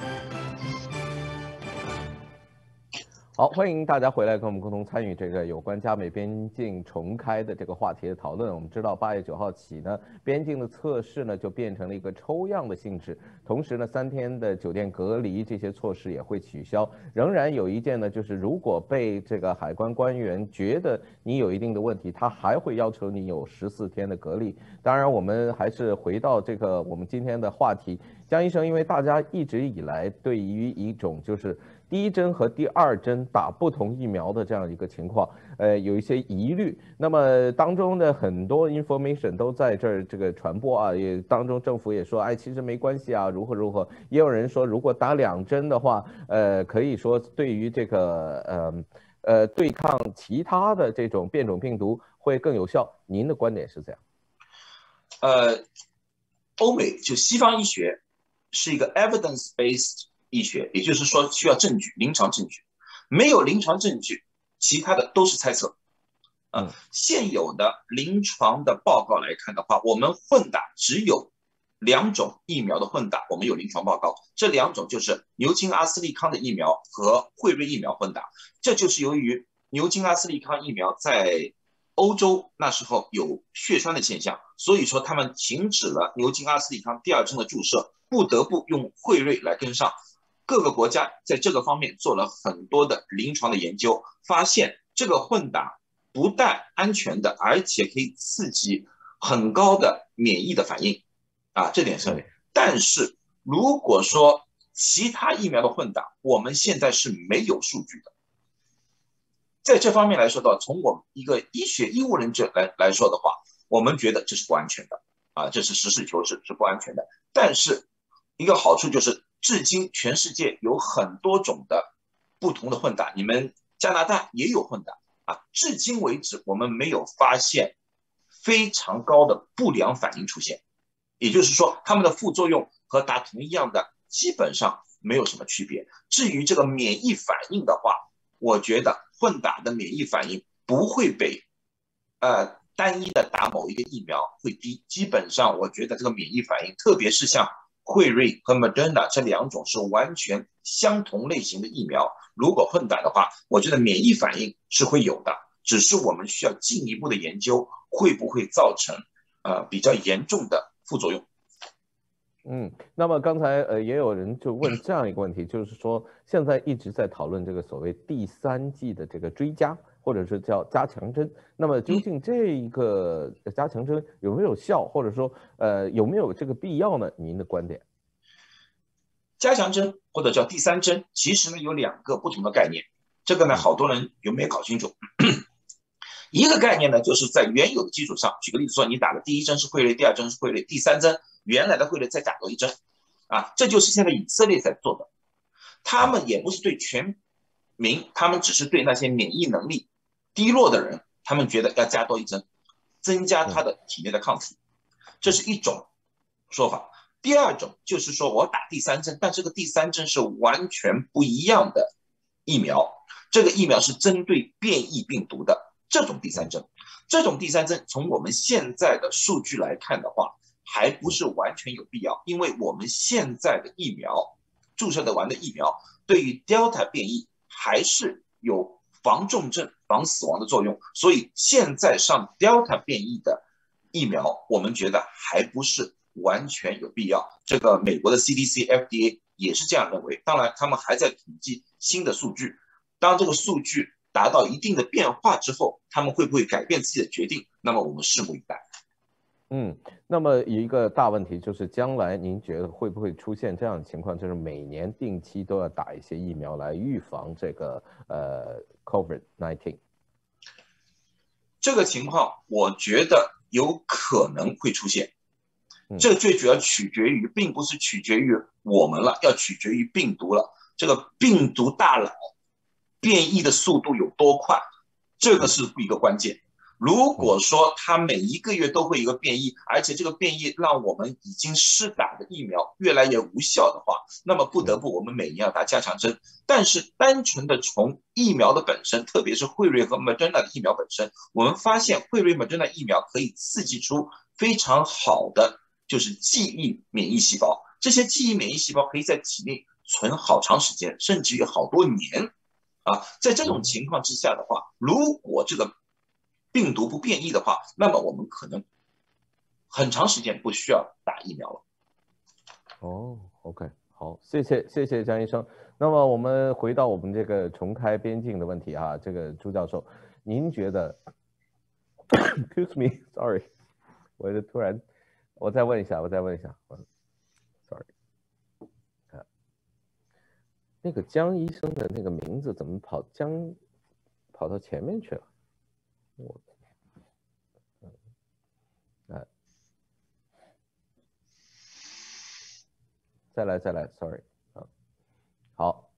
好，欢迎大家回来跟我们共同参与这个有关加美边境重开的这个话题的讨论。我们知道8月9号起呢，边境的测试呢就变成了一个抽样的性质，同时呢3天的酒店隔离这些措施也会取消。仍然有一件呢，就是如果被这个海关官员觉得你有一定的问题，他还会要求你有14天的隔离。当然，我们还是回到这个我们今天的话题，江医生，因为大家一直以来对于一种就是第一针和第二针打不同疫苗的这样一个情况，有一些疑虑。那么当中的很多 information 都在这个传播啊，也当中政府也说，哎，其实没关系啊，如何。也有人说，如果打2针的话，可以说对于这个对抗其他的这种变种病毒会更有效。您的观点是怎样？ 欧美就西方医学是一个 evidence-based 医学，也就是说需要证据，临床证据。没有临床证据，其他的都是猜测。现有的临床的报告来看的话，我们混打只有2种疫苗的混打，我们有临床报告。这2种就是牛津阿斯利康的疫苗和辉瑞疫苗混打。这就是由于牛津阿斯利康疫苗在欧洲那时候有血栓的现象，所以说他们停止了牛津阿斯利康第2针的注射，不得不用辉瑞来跟上。各个国家在这个方面做了很多的临床的研究，发现这个混打不但安全的，而且可以刺激很高的免疫的反应啊，这点上面。但是如果说其他疫苗的混打，我们现在是没有数据的。在这方面来说的话，从我们一个医务人员来说的话，我们觉得这是不安全的啊，这是实事求是，是不安全的。但是一个好处就是，至今全世界有很多种的不同的混打，你们加拿大也有混打啊。至今为止，我们没有发现非常高的不良反应出现，也就是说，他们的副作用和打同一样的基本上没有什么区别。至于这个免疫反应的话，我觉得混打的免疫反应不会比单一的打某一个疫苗会低。基本上，我觉得这个免疫反应，特别是像辉瑞和 Moderna 这2种是完全相同类型的疫苗，如果混打的话，我觉得免疫反应是会有的，只是我们需要进一步的研究会不会造成比较严重的副作用。 那么刚才也有人就问这样一个问题，就是说现在一直在讨论这个所谓第3剂的这个追加，或者是叫加强针。那么究竟这一个加强针有没有效，或者说有没有这个必要呢？您的观点？ 加强针或者叫第3针，其实呢有2个不同的概念，这个呢好多人有没有搞清楚？一个概念呢就是在原有的基础上，举个例子说，你打的第1针是辉瑞，第2针是辉瑞，第3针原来的辉瑞再打多1针啊，这就是现在以色列在做的。他们也不是对全明他们只是对那些免疫能力低落的人，他们觉得要加多一针，增加他的体内的抗体，这是一种说法。第二种就是说我打第3针，但这个第3针是完全不一样的疫苗，这个疫苗是针对变异病毒的这种第3针。这种第3针从我们现在的数据来看的话，还不是完全有必要，因为我们现在的疫苗注射的完的疫苗对于 Delta 变异还是有防重症、防死亡的作用，所以现在上 Delta 变异的疫苗，我们觉得还不是完全有必要。这个美国的 CDC、FDA 也是这样认为。当然，他们还在统计新的数据，当这个数据达到一定的变化之后，他们会不会改变自己的决定？那么我们拭目以待。 那么一个大问题就是，将来您觉得会不会出现这样的情况，就是每年定期都要打一些疫苗来预防这个COVID-19？ 这个情况我觉得有可能会出现，这最主要取决于，并不是取决于我们了，要取决于病毒了。这个病毒大脑变异的速度有多快，这个是一个关键。如果说它每一个月都会有一个变异，而且这个变异让我们已经施打的疫苗越来越无效的话，那么不得不我们每年要打加强针。但是单纯的从疫苗的本身，特别是辉瑞和 Moderna 的疫苗本身，我们发现辉瑞 Moderna 疫苗可以刺激出非常好的就是记忆免疫细胞，这些记忆免疫细胞可以在体内存好长时间，甚至于好多年啊。在这种情况之下的话，如果这个病毒不变异的话，那么我们可能很长时间不需要打疫苗了。 OK， 好，谢谢江医生。那么我们回到我们这个重开边境的问题啊，这个朱教授，您觉得 ？Excuse me， sorry， 我再问一下，sorry， 那个江医生的那个名字怎么跑到前面去了？再来 ，sorry， 好，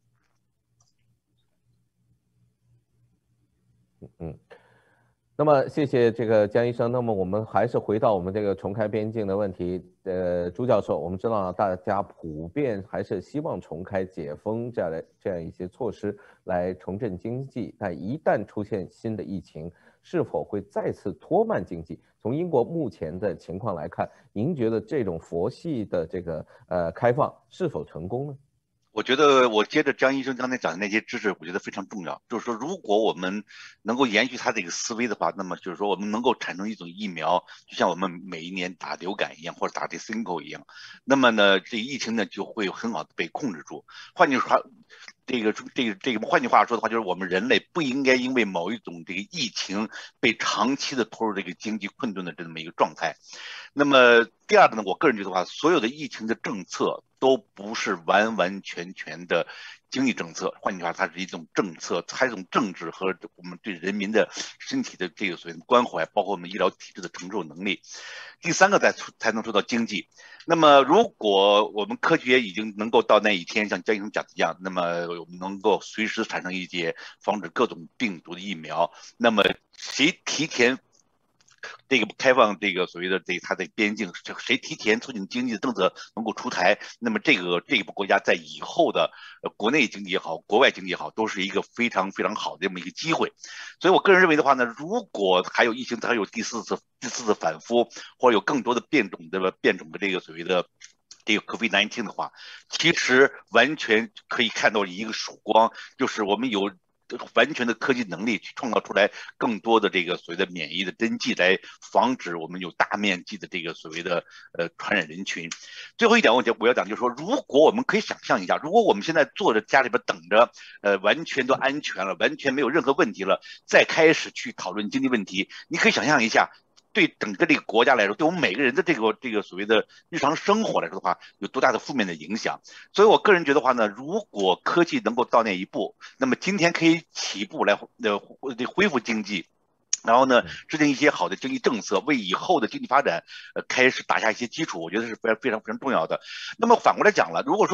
那么谢谢这个江医生。那么我们还是回到我们这个重开边境的问题。朱教授，我们知道大家普遍还是希望重开解封这样一些措施来重振经济，但一旦出现新的疫情，是否会再次拖慢经济？从英国目前的情况来看，您觉得这种佛系的这个开放是否成功呢？ 我觉得我接着江医生刚才讲的那些知识，我觉得非常重要。就是说，如果我们能够延续他这个思维的话，那么就是说，我们能够产生一种疫苗，就像我们每一年打流感一样，或者打这 Single 一样，那么呢，这疫情呢就会很好的被控制住。换句话，换句话说的话，就是我们人类不应该因为某一种这个疫情被长期的拖入这个经济困顿的这么一个状态。那么第二个呢，我个人觉得话，所有的疫情的政策都不是完完全全的经济政策，换句话，它是一种政策，它是一种政治和我们对人民的身体的这个所谓的关怀，包括我们医疗体制的承受能力。第三个才能说到经济。那么如果我们科学已经能够到那一天，像江医生讲的一样，那么我们能够随时产生一些防止各种病毒的疫苗，那么谁提前这个开放这个所谓的它的边境，谁提前促进经济的政策能够出台，那么这个国家在以后的国内经济也好，国外经济也好，都是一个非常非常好的这么一个机会。所以我个人认为的话呢，如果还有疫情，还有第四次反复，或者有更多的变种的这个所谓的这个 COVID-19 的话，其实完全可以看到一个曙光，就是我们有完全的科技能力去创造出来更多的这个所谓的免疫的针剂，来防止我们有大面积的这个所谓的传染人群。最后一点我要讲就是说，如果我们可以想象一下，如果我们现在坐着家里边等着完全都安全了，完全没有任何问题了，再开始去讨论经济问题，你可以想象一下，对整个这个国家来说，对我们每个人的这个所谓的日常生活来说的话，有多大的负面的影响。所以我个人觉得话呢，如果科技能够到那一步，那么今天可以起步来恢复经济，然后呢，制定一些好的经济政策，为以后的经济发展开始打下一些基础，我觉得是非常非常非常重要的。那么反过来讲了，如果说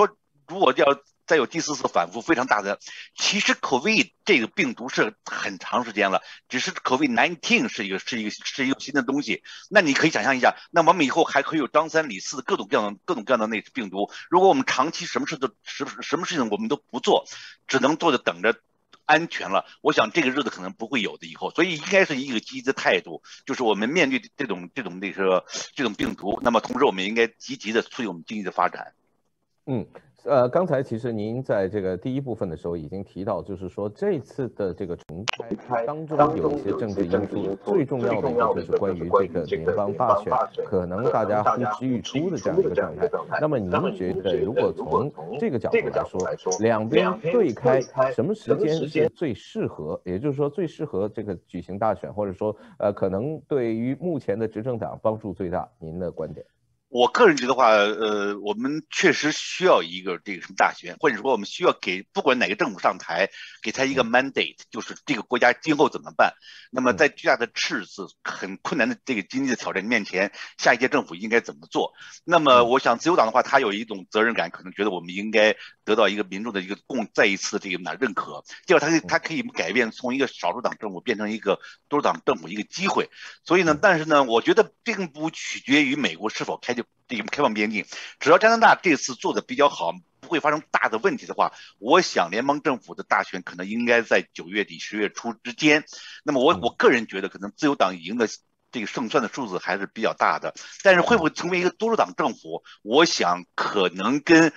如果要再有第4次反复非常大的，其实 COVID 这个病毒是很长时间了，只是 COVID-19 是一个新的东西。那你可以想象一下，那我们以后还可以有张3李4各种各样的那病毒。如果我们长期什么事情我们都不做，只能坐着等着安全了，我想这个日子可能不会有的以后。所以应该是一个积极的态度，就是我们面对这种病毒，那么同时我们应该积极的促进我们经济的发展。 刚才其实您在这个第一部分的时候已经提到，就是说这次的这个重开当中有一些政治因素，最重要的一个就是关于这个联邦大选，可能大家呼之欲出的这样一个状态。那么您觉得，如果从这个角度来说，两边对开，什么时间是最适合？也就是说，最适合这个举行大选，或者说，可能对于目前的执政党帮助最大？您的观点？ 我个人觉得话，我们确实需要一个这个什么大选，或者说我们需要给不管哪个政府上台，给他一个 mandate， 就是这个国家今后怎么办。那么在巨大的赤字、很困难的这个经济的挑战面前，下一届政府应该怎么做？那么我想自由党的话，他有一种责任感，可能觉得我们应该得到一个民众的一个再一次这个认可，结果他可以改变从一个少数党政府变成一个多数党政府一个机会。所以呢，但是呢，我觉得并不取决于美国是否开放边境，只要加拿大这次做的比较好，不会发生大的问题的话，我想联邦政府的大选可能应该在9月底10月初之间。那么我个人觉得，可能自由党赢的这个胜算的数字还是比较大的，但是会不会成为一个多数党政府，我想可能跟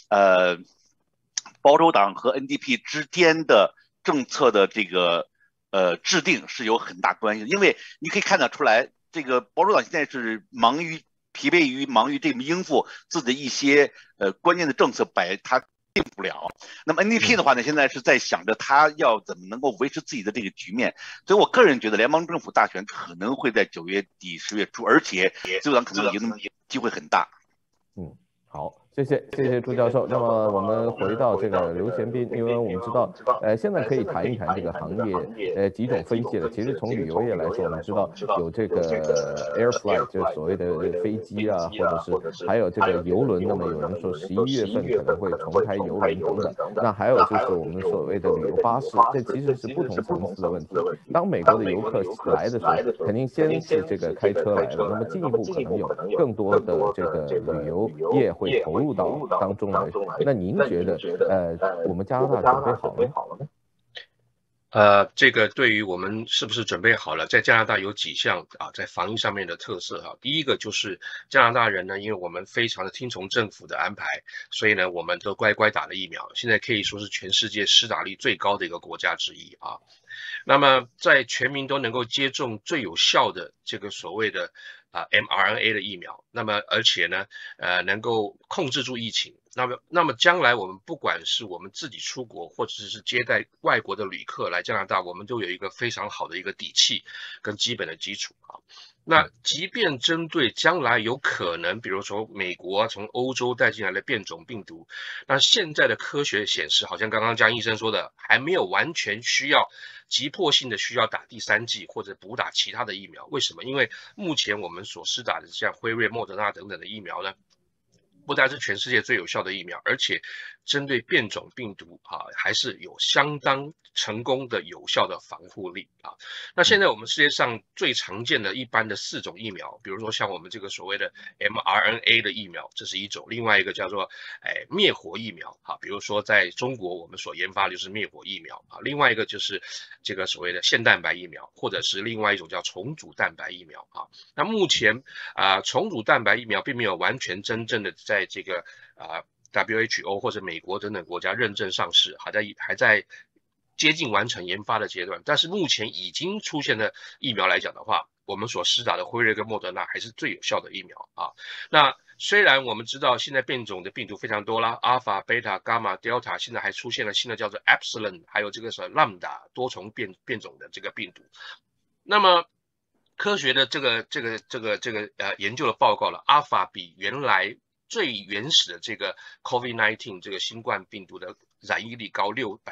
保守党和 NDP 之间的政策的这个制定是有很大关系的。因为你可以看得出来，这个保守党现在是疲惫于忙于这个应付自己的一些关键的政策他定不了。那么 NDP 的话呢，现在是在想着他要怎么能够维持自己的这个局面。所以我个人觉得联邦政府大选可能会在9月底10月初，而且自由党可能赢的机会很大。 好，谢谢朱教授。那么我们回到这个刘贤斌，因为我们知道，现在可以谈一谈这个行业几种分析了。其实从旅游业来说，我们知道有这个 air flight， 就是所谓的飞机啊，或者是还有这个邮轮。那么有人说11月份可能会重开邮轮等等。那还有就是我们所谓的旅游巴士，这其实是不同层次的问题。当美国的游客来的时候，肯定先是这个开车来的，那么进一步可能有更多的这个旅游业会投入到当中来。那您觉得我们加拿大准备好了吗？ 这个对于我们是不是准备好了，在加拿大有几项在防疫上面的特色第一个就是加拿大人呢，因为我们非常的听从政府的安排，所以呢我们都乖乖打了疫苗，现在可以说是全世界施打率最高的一个国家之一那么在全民都能够接种最有效的这个所谓的mRNA 的疫苗，那么而且呢能够控制住疫情。那么将来我们不管是我们自己出国，或者是接待外国的旅客来加拿大，我们都有一个非常好的一个底气跟基本的基础那即便针对将来有可能，比如说美国从欧洲带进来的变种病毒，那现在的科学显示，好像刚刚江医生说的，还没有完全急迫性的需要打第3剂或者补打其他的疫苗。为什么？因为目前我们所施打的像辉瑞、莫德纳等等的疫苗呢，不但是全世界最有效的疫苗，而且针对变种病毒还是有相当成功的有效的防护力那现在我们世界上最常见的一般的4种疫苗，比如说像我们这个所谓的 mRNA 的疫苗，这是一种；另外一个叫做灭活疫苗比如说在中国我们所研发的就是灭活疫苗另外一个就是这个所谓的腺蛋白疫苗，或者是另外一种叫重组蛋白疫苗那目前重组蛋白疫苗并没有完全真正的在这个WHO 或者美国等等国家认证上市，还在接近完成研发的阶段。但是目前已经出现的疫苗来讲的话，我们所施打的辉瑞跟莫德纳还是最有效的疫苗那虽然我们知道现在变种的病毒非常多啦，阿尔法、贝塔、伽马、delta， 现在还出现了新的叫做 epsilon， 还有这个是 lambda 多重变种的这个病毒。那么科学的这个研究的报告了，阿尔法比原来最原始的这个 COVID-19 这个新冠病毒的染疫率高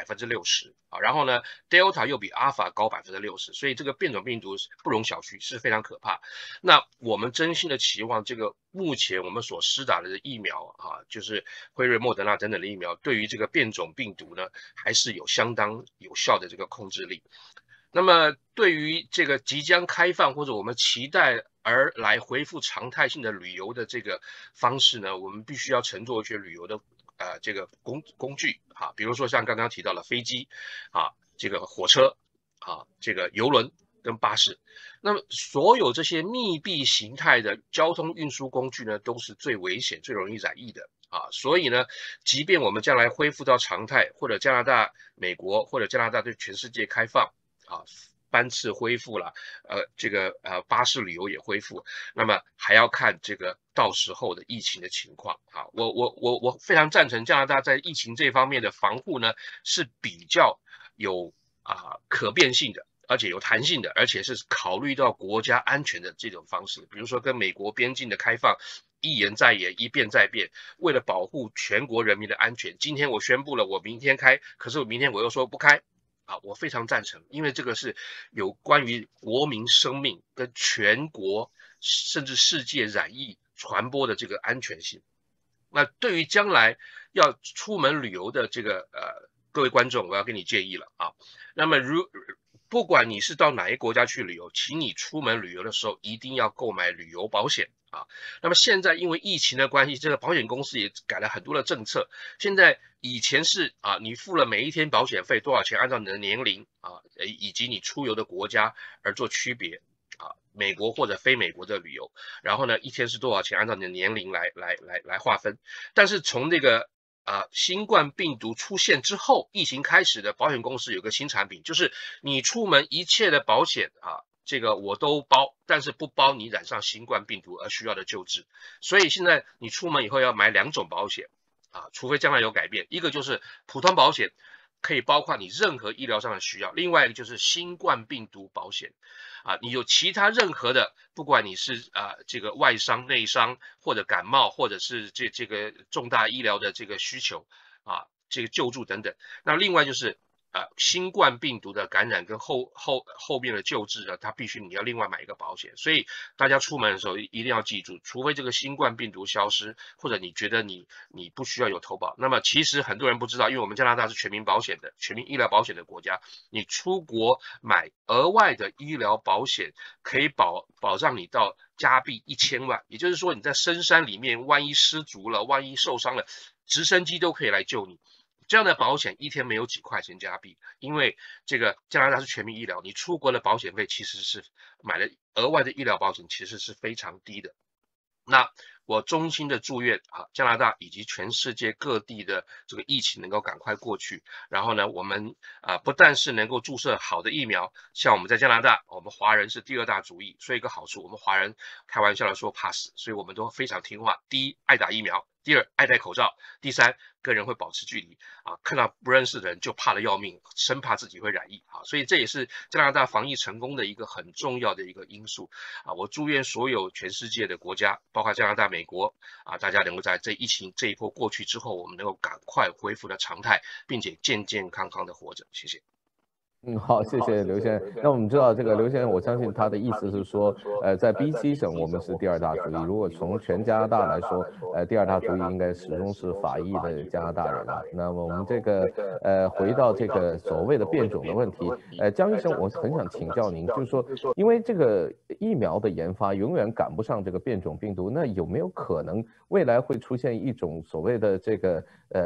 60%啊，然后呢 Delta 又比 Alpha 高60%，所以这个变种病毒不容小觑，是非常可怕。那我们真心的期望这个目前我们所施打的疫苗啊，就是辉瑞、莫德纳等等的疫苗，对于这个变种病毒呢，还是有相当有效的这个控制力。那么对于这个即将开放或者我们期待而来恢复常态性的旅游的这个方式呢，我们必须要乘坐一些旅游的这个工具啊，比如说像刚刚提到的飞机啊，这个火车啊，这个邮轮跟巴士。那么所有这些密闭形态的交通运输工具呢，都是最危险、最容易染疫的啊。所以呢，即便我们将来恢复到常态，或者加拿大、美国或者加拿大对全世界开放啊，班次恢复了，巴士旅游也恢复，那么还要看这个到时候的疫情的情况啊。我非常赞成加拿大在疫情这方面的防护呢是比较有可变性的，而且有弹性的，而且是考虑到国家安全的这种方式，比如说跟美国边境的开放。一言再言，一变再变，为了保护全国人民的安全，今天我宣布了，我明天开，可是我明天我又说不开。我非常赞成，因为这个是有关于国民生命跟全国甚至世界染疫传播的这个安全性。那对于将来要出门旅游的这个各位观众，我要给你建议了啊。那么不管你是到哪一个国家去旅游，请你出门旅游的时候一定要购买旅游保险啊。那么现在因为疫情的关系，这个保险公司也改了很多的政策。现在以前是你付了每一天保险费多少钱，按照你的年龄以及你出游的国家而做区别美国或者非美国的旅游，然后呢一天是多少钱，按照你的年龄来划分。但是从这个新冠病毒出现之后，疫情开始的保险公司有个新产品，就是你出门一切的保险这个我都包，但是不包你染上新冠病毒而需要的救治。所以现在你出门以后要买2种保险除非将来有改变。一个就是普通保险，可以包括你任何医疗上的需要；另外一个就是新冠病毒保险你有其他任何的，不管你是这个外伤、内伤，或者感冒，或者是这个重大医疗的这个需求这个救助等等。那另外就是新冠病毒的感染跟后面的救治它必须你要另外买一个保险。所以大家出门的时候一定要记住，除非这个新冠病毒消失，或者你觉得你不需要有投保。那么其实很多人不知道，因为我们加拿大是全民医疗保险的国家，你出国买额外的医疗保险可以保障你到加币1000万，也就是说你在深山里面万一失足了，万一受伤了，直升机都可以来救你。这样的保险一天没有几块钱加币，因为这个加拿大是全民医疗，你出国的保险费其实是买了额外的医疗保险，其实是非常低的。那我衷心的祝愿加拿大以及全世界各地的这个疫情能够赶快过去。然后呢，我们不但是能够注射好的疫苗，像我们在加拿大，我们华人是第2大族裔，所以一个好处，我们华人开玩笑的说怕死，所以我们都非常听话。第一，爱打疫苗；第2，爱戴口罩；第3，跟人会保持距离看到不认识的人就怕得要命，生怕自己会染疫所以这也是加拿大防疫成功的一个很重要的一个因素我祝愿所有全世界的国家，包括加拿大、美国大家能够在这疫情这一波过去之后，我们能够赶快恢复到常态，并且健健康康的活着。谢谢。 好，谢谢刘先生。那我们知道这个刘先生，我相信他的意思是说，在 BC 省我们是第2大族裔，如果从全加拿大来说，第2大族裔应该始终是法裔的加拿大人那么我们这个回到这个所谓的变种的问题，江医生，我很想请教您，就是说，因为这个疫苗的研发永远赶不上这个变种病毒，那有没有可能未来会出现一种所谓的这个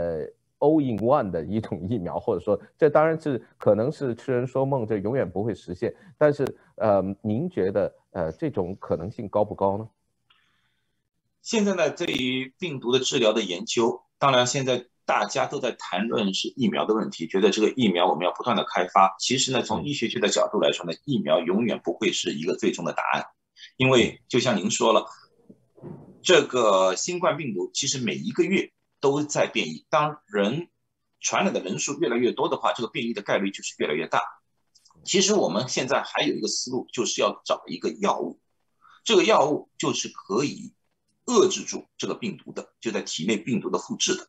all in one 的一种疫苗，或者说这当然是可能是痴人说梦，这永远不会实现。但是您觉得这种可能性高不高呢？ 现在呢，对于病毒的治疗的研究，当然现在大家都在谈论是疫苗的问题，觉得这个疫苗我们要不断的开发。其实呢，从医学的角度来说呢，疫苗永远不会是一个最终的答案，因为就像您说了，这个新冠病毒其实每一个月都在变异，当人传染的人数越来越多的话，这个变异的概率就是越来越大。其实我们现在还有一个思路，就是要找一个药物，这个药物就是可以遏制住这个病毒的，就在体内病毒的复制的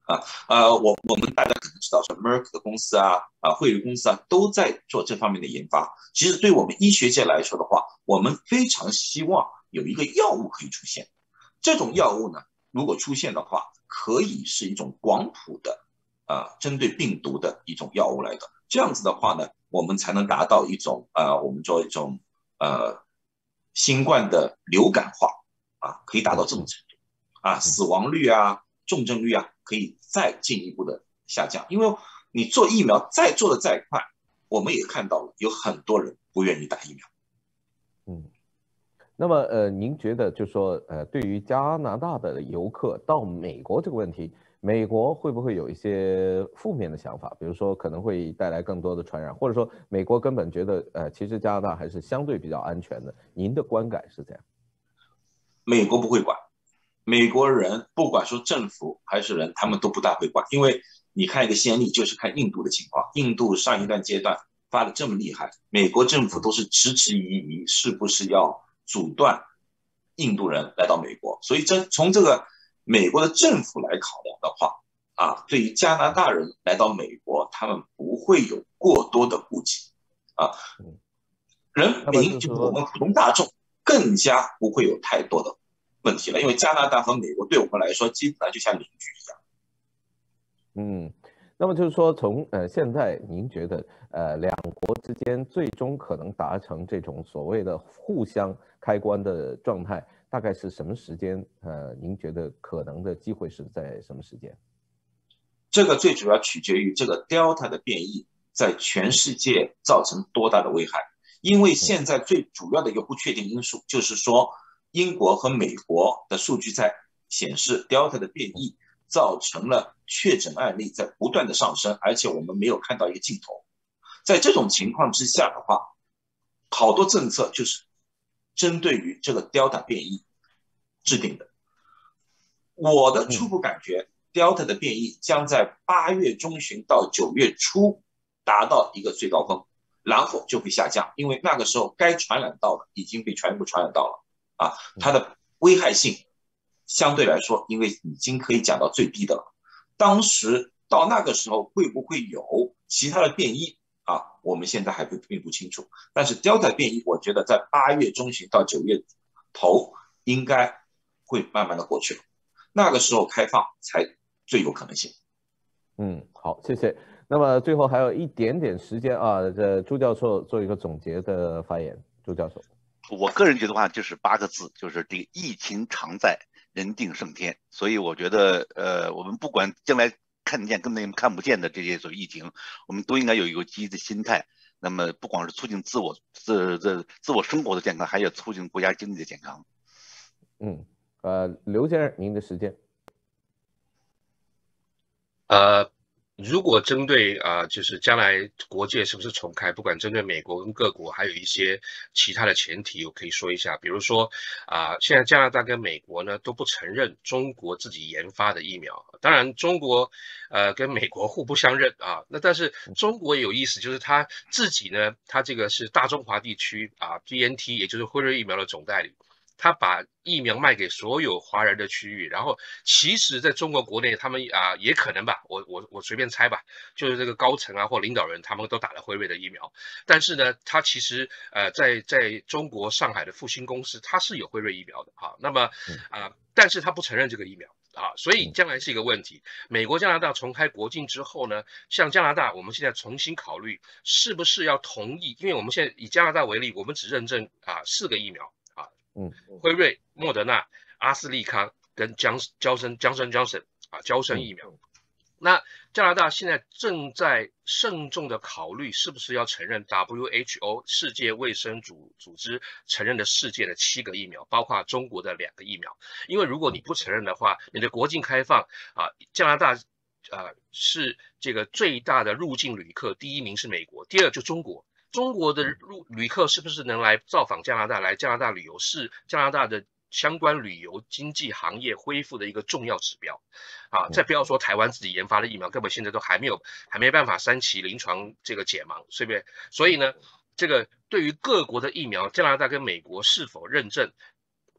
我们大家可能知道，像 Merck 的公司辉瑞公司都在做这方面的研发。其实对我们医学界来说的话，我们非常希望有一个药物可以出现。这种药物呢，如果出现的话，可以是一种广谱的针对病毒的一种药物来的。这样子的话呢，我们才能达到一种我们做一种新冠的流感化可以达到这种程度死亡率重症率可以再进一步的下降。因为你做疫苗再做的再快，我们也看到了有很多人不愿意打疫苗。 那么您觉得就是说对于加拿大的游客到美国这个问题，美国会不会有一些负面的想法？比如说可能会带来更多的传染，或者说美国根本觉得其实加拿大还是相对比较安全的，您的观感是这样？ 美国不会管，美国人不管说政府还是人，他们都不大会管。因为你看一个先例，就是看印度的情况，印度上一段阶段发的这么厉害，美国政府都是迟迟疑疑，是不是要阻断印度人来到美国。所以从这个美国的政府来考量的话对于加拿大人来到美国，他们不会有过多的顾忌人民就是我们普通大众更加不会有太多的问题了。因为加拿大和美国对我们来说基本上就像邻居一样。那么就是说从现在您觉得两国之间最终可能达成这种所谓的互相开关的状态，大概是什么时间？您觉得可能的机会是在什么时间？ 这个最主要取决于这个 Delta 的变异在全世界造成多大的危害。因为现在最主要的一个不确定因素就是说，英国和美国的数据在显示 Delta 的变异造成了确诊案例在不断的上升，而且我们没有看到一个尽头。在这种情况之下的话，好多政策就是针对于这个 Delta 变异制定的。我的初步感觉，Delta 的变异将在8月中旬到9月初达到一个最高峰，然后就会下降。因为那个时候该传染到的已经被全部传染到了它的危害性相对来说因为已经可以降到最低的了。当时到那个时候会不会有其他的变异我们现在还并不清楚。但是 Delta 变异我觉得在8月中旬到9月头应该会慢慢的过去了，那个时候开放才最有可能性。 好，谢谢。那么最后还有一点点时间这朱教授做一个总结的发言。朱教授， 我个人觉得的话就是8个字，就是这个疫情常在，人定胜天。所以我觉得我们不管将来看见跟看不见的这些所谓疫情，我们都应该有一个积极的心态。那么不光是促进自我生活的健康，还有促进国家经济的健康。 刘先生，您的时间。 如果针对就是将来国界是不是重开，不管针对美国跟各国，还有一些其他的前提，我可以说一下。比如说现在加拿大跟美国呢都不承认中国自己研发的疫苗。当然，中国跟美国互不相认那但是中国也有意思，就是他自己呢，他这个是大中华地区BNT， 也就是辉瑞疫苗的总代理。他把疫苗卖给所有华人的区域，然后其实在中国国内，他们也可能吧，我随便猜吧，就是这个高层或领导人他们都打了辉瑞的疫苗，但是呢，他其实在中国上海的复星公司，他是有辉瑞疫苗的那么但是他不承认这个疫苗所以将来是一个问题。美国、加拿大重开国境之后呢，像加拿大，我们现在重新考虑是不是要同意，因为我们现在以加拿大为例，我们只认证4个疫苗。辉瑞、莫德纳、阿斯利康跟江森疫苗。那加拿大现在正在慎重的考虑是不是要承认 WHO 世界卫生组织承认的世界的7个疫苗，包括中国的2个疫苗。因为如果你不承认的话，你的国境开放加拿大是这个最大的入境旅客，第1名是美国，第2就中国。中国的旅客是不是能来造访加拿大，来加拿大旅游，是加拿大的相关旅游经济行业恢复的一个重要指标再不要说台湾自己研发的疫苗，根本现在都还没办法3期临床这个解盲，对不对？所以呢，这个对于各国的疫苗，加拿大跟美国是否认证，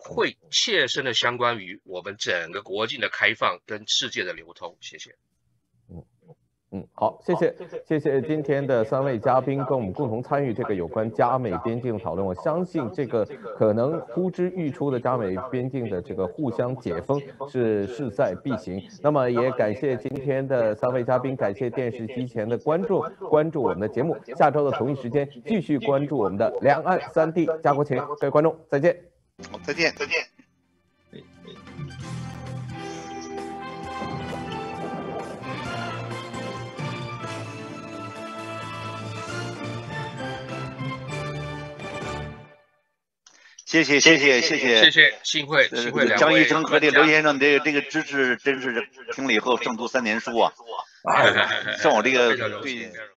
会切身的相关于我们整个国境的开放跟世界的流通。谢谢。 好，谢谢今天的3位嘉宾跟我们共同参与这个有关加美边境的讨论。我相信这个可能呼之欲出的加美边境的这个互相解封是势在必行。那么也感谢今天的3位嘉宾，感谢电视机前的观众关注我们的节目。下周的同一时间继续关注我们的两岸3地家国情。各位观众再见。 好，再见。谢谢幸会两位。 张医生和这刘先生这个支持真是听了以后胜读3年书啊！像我这个对。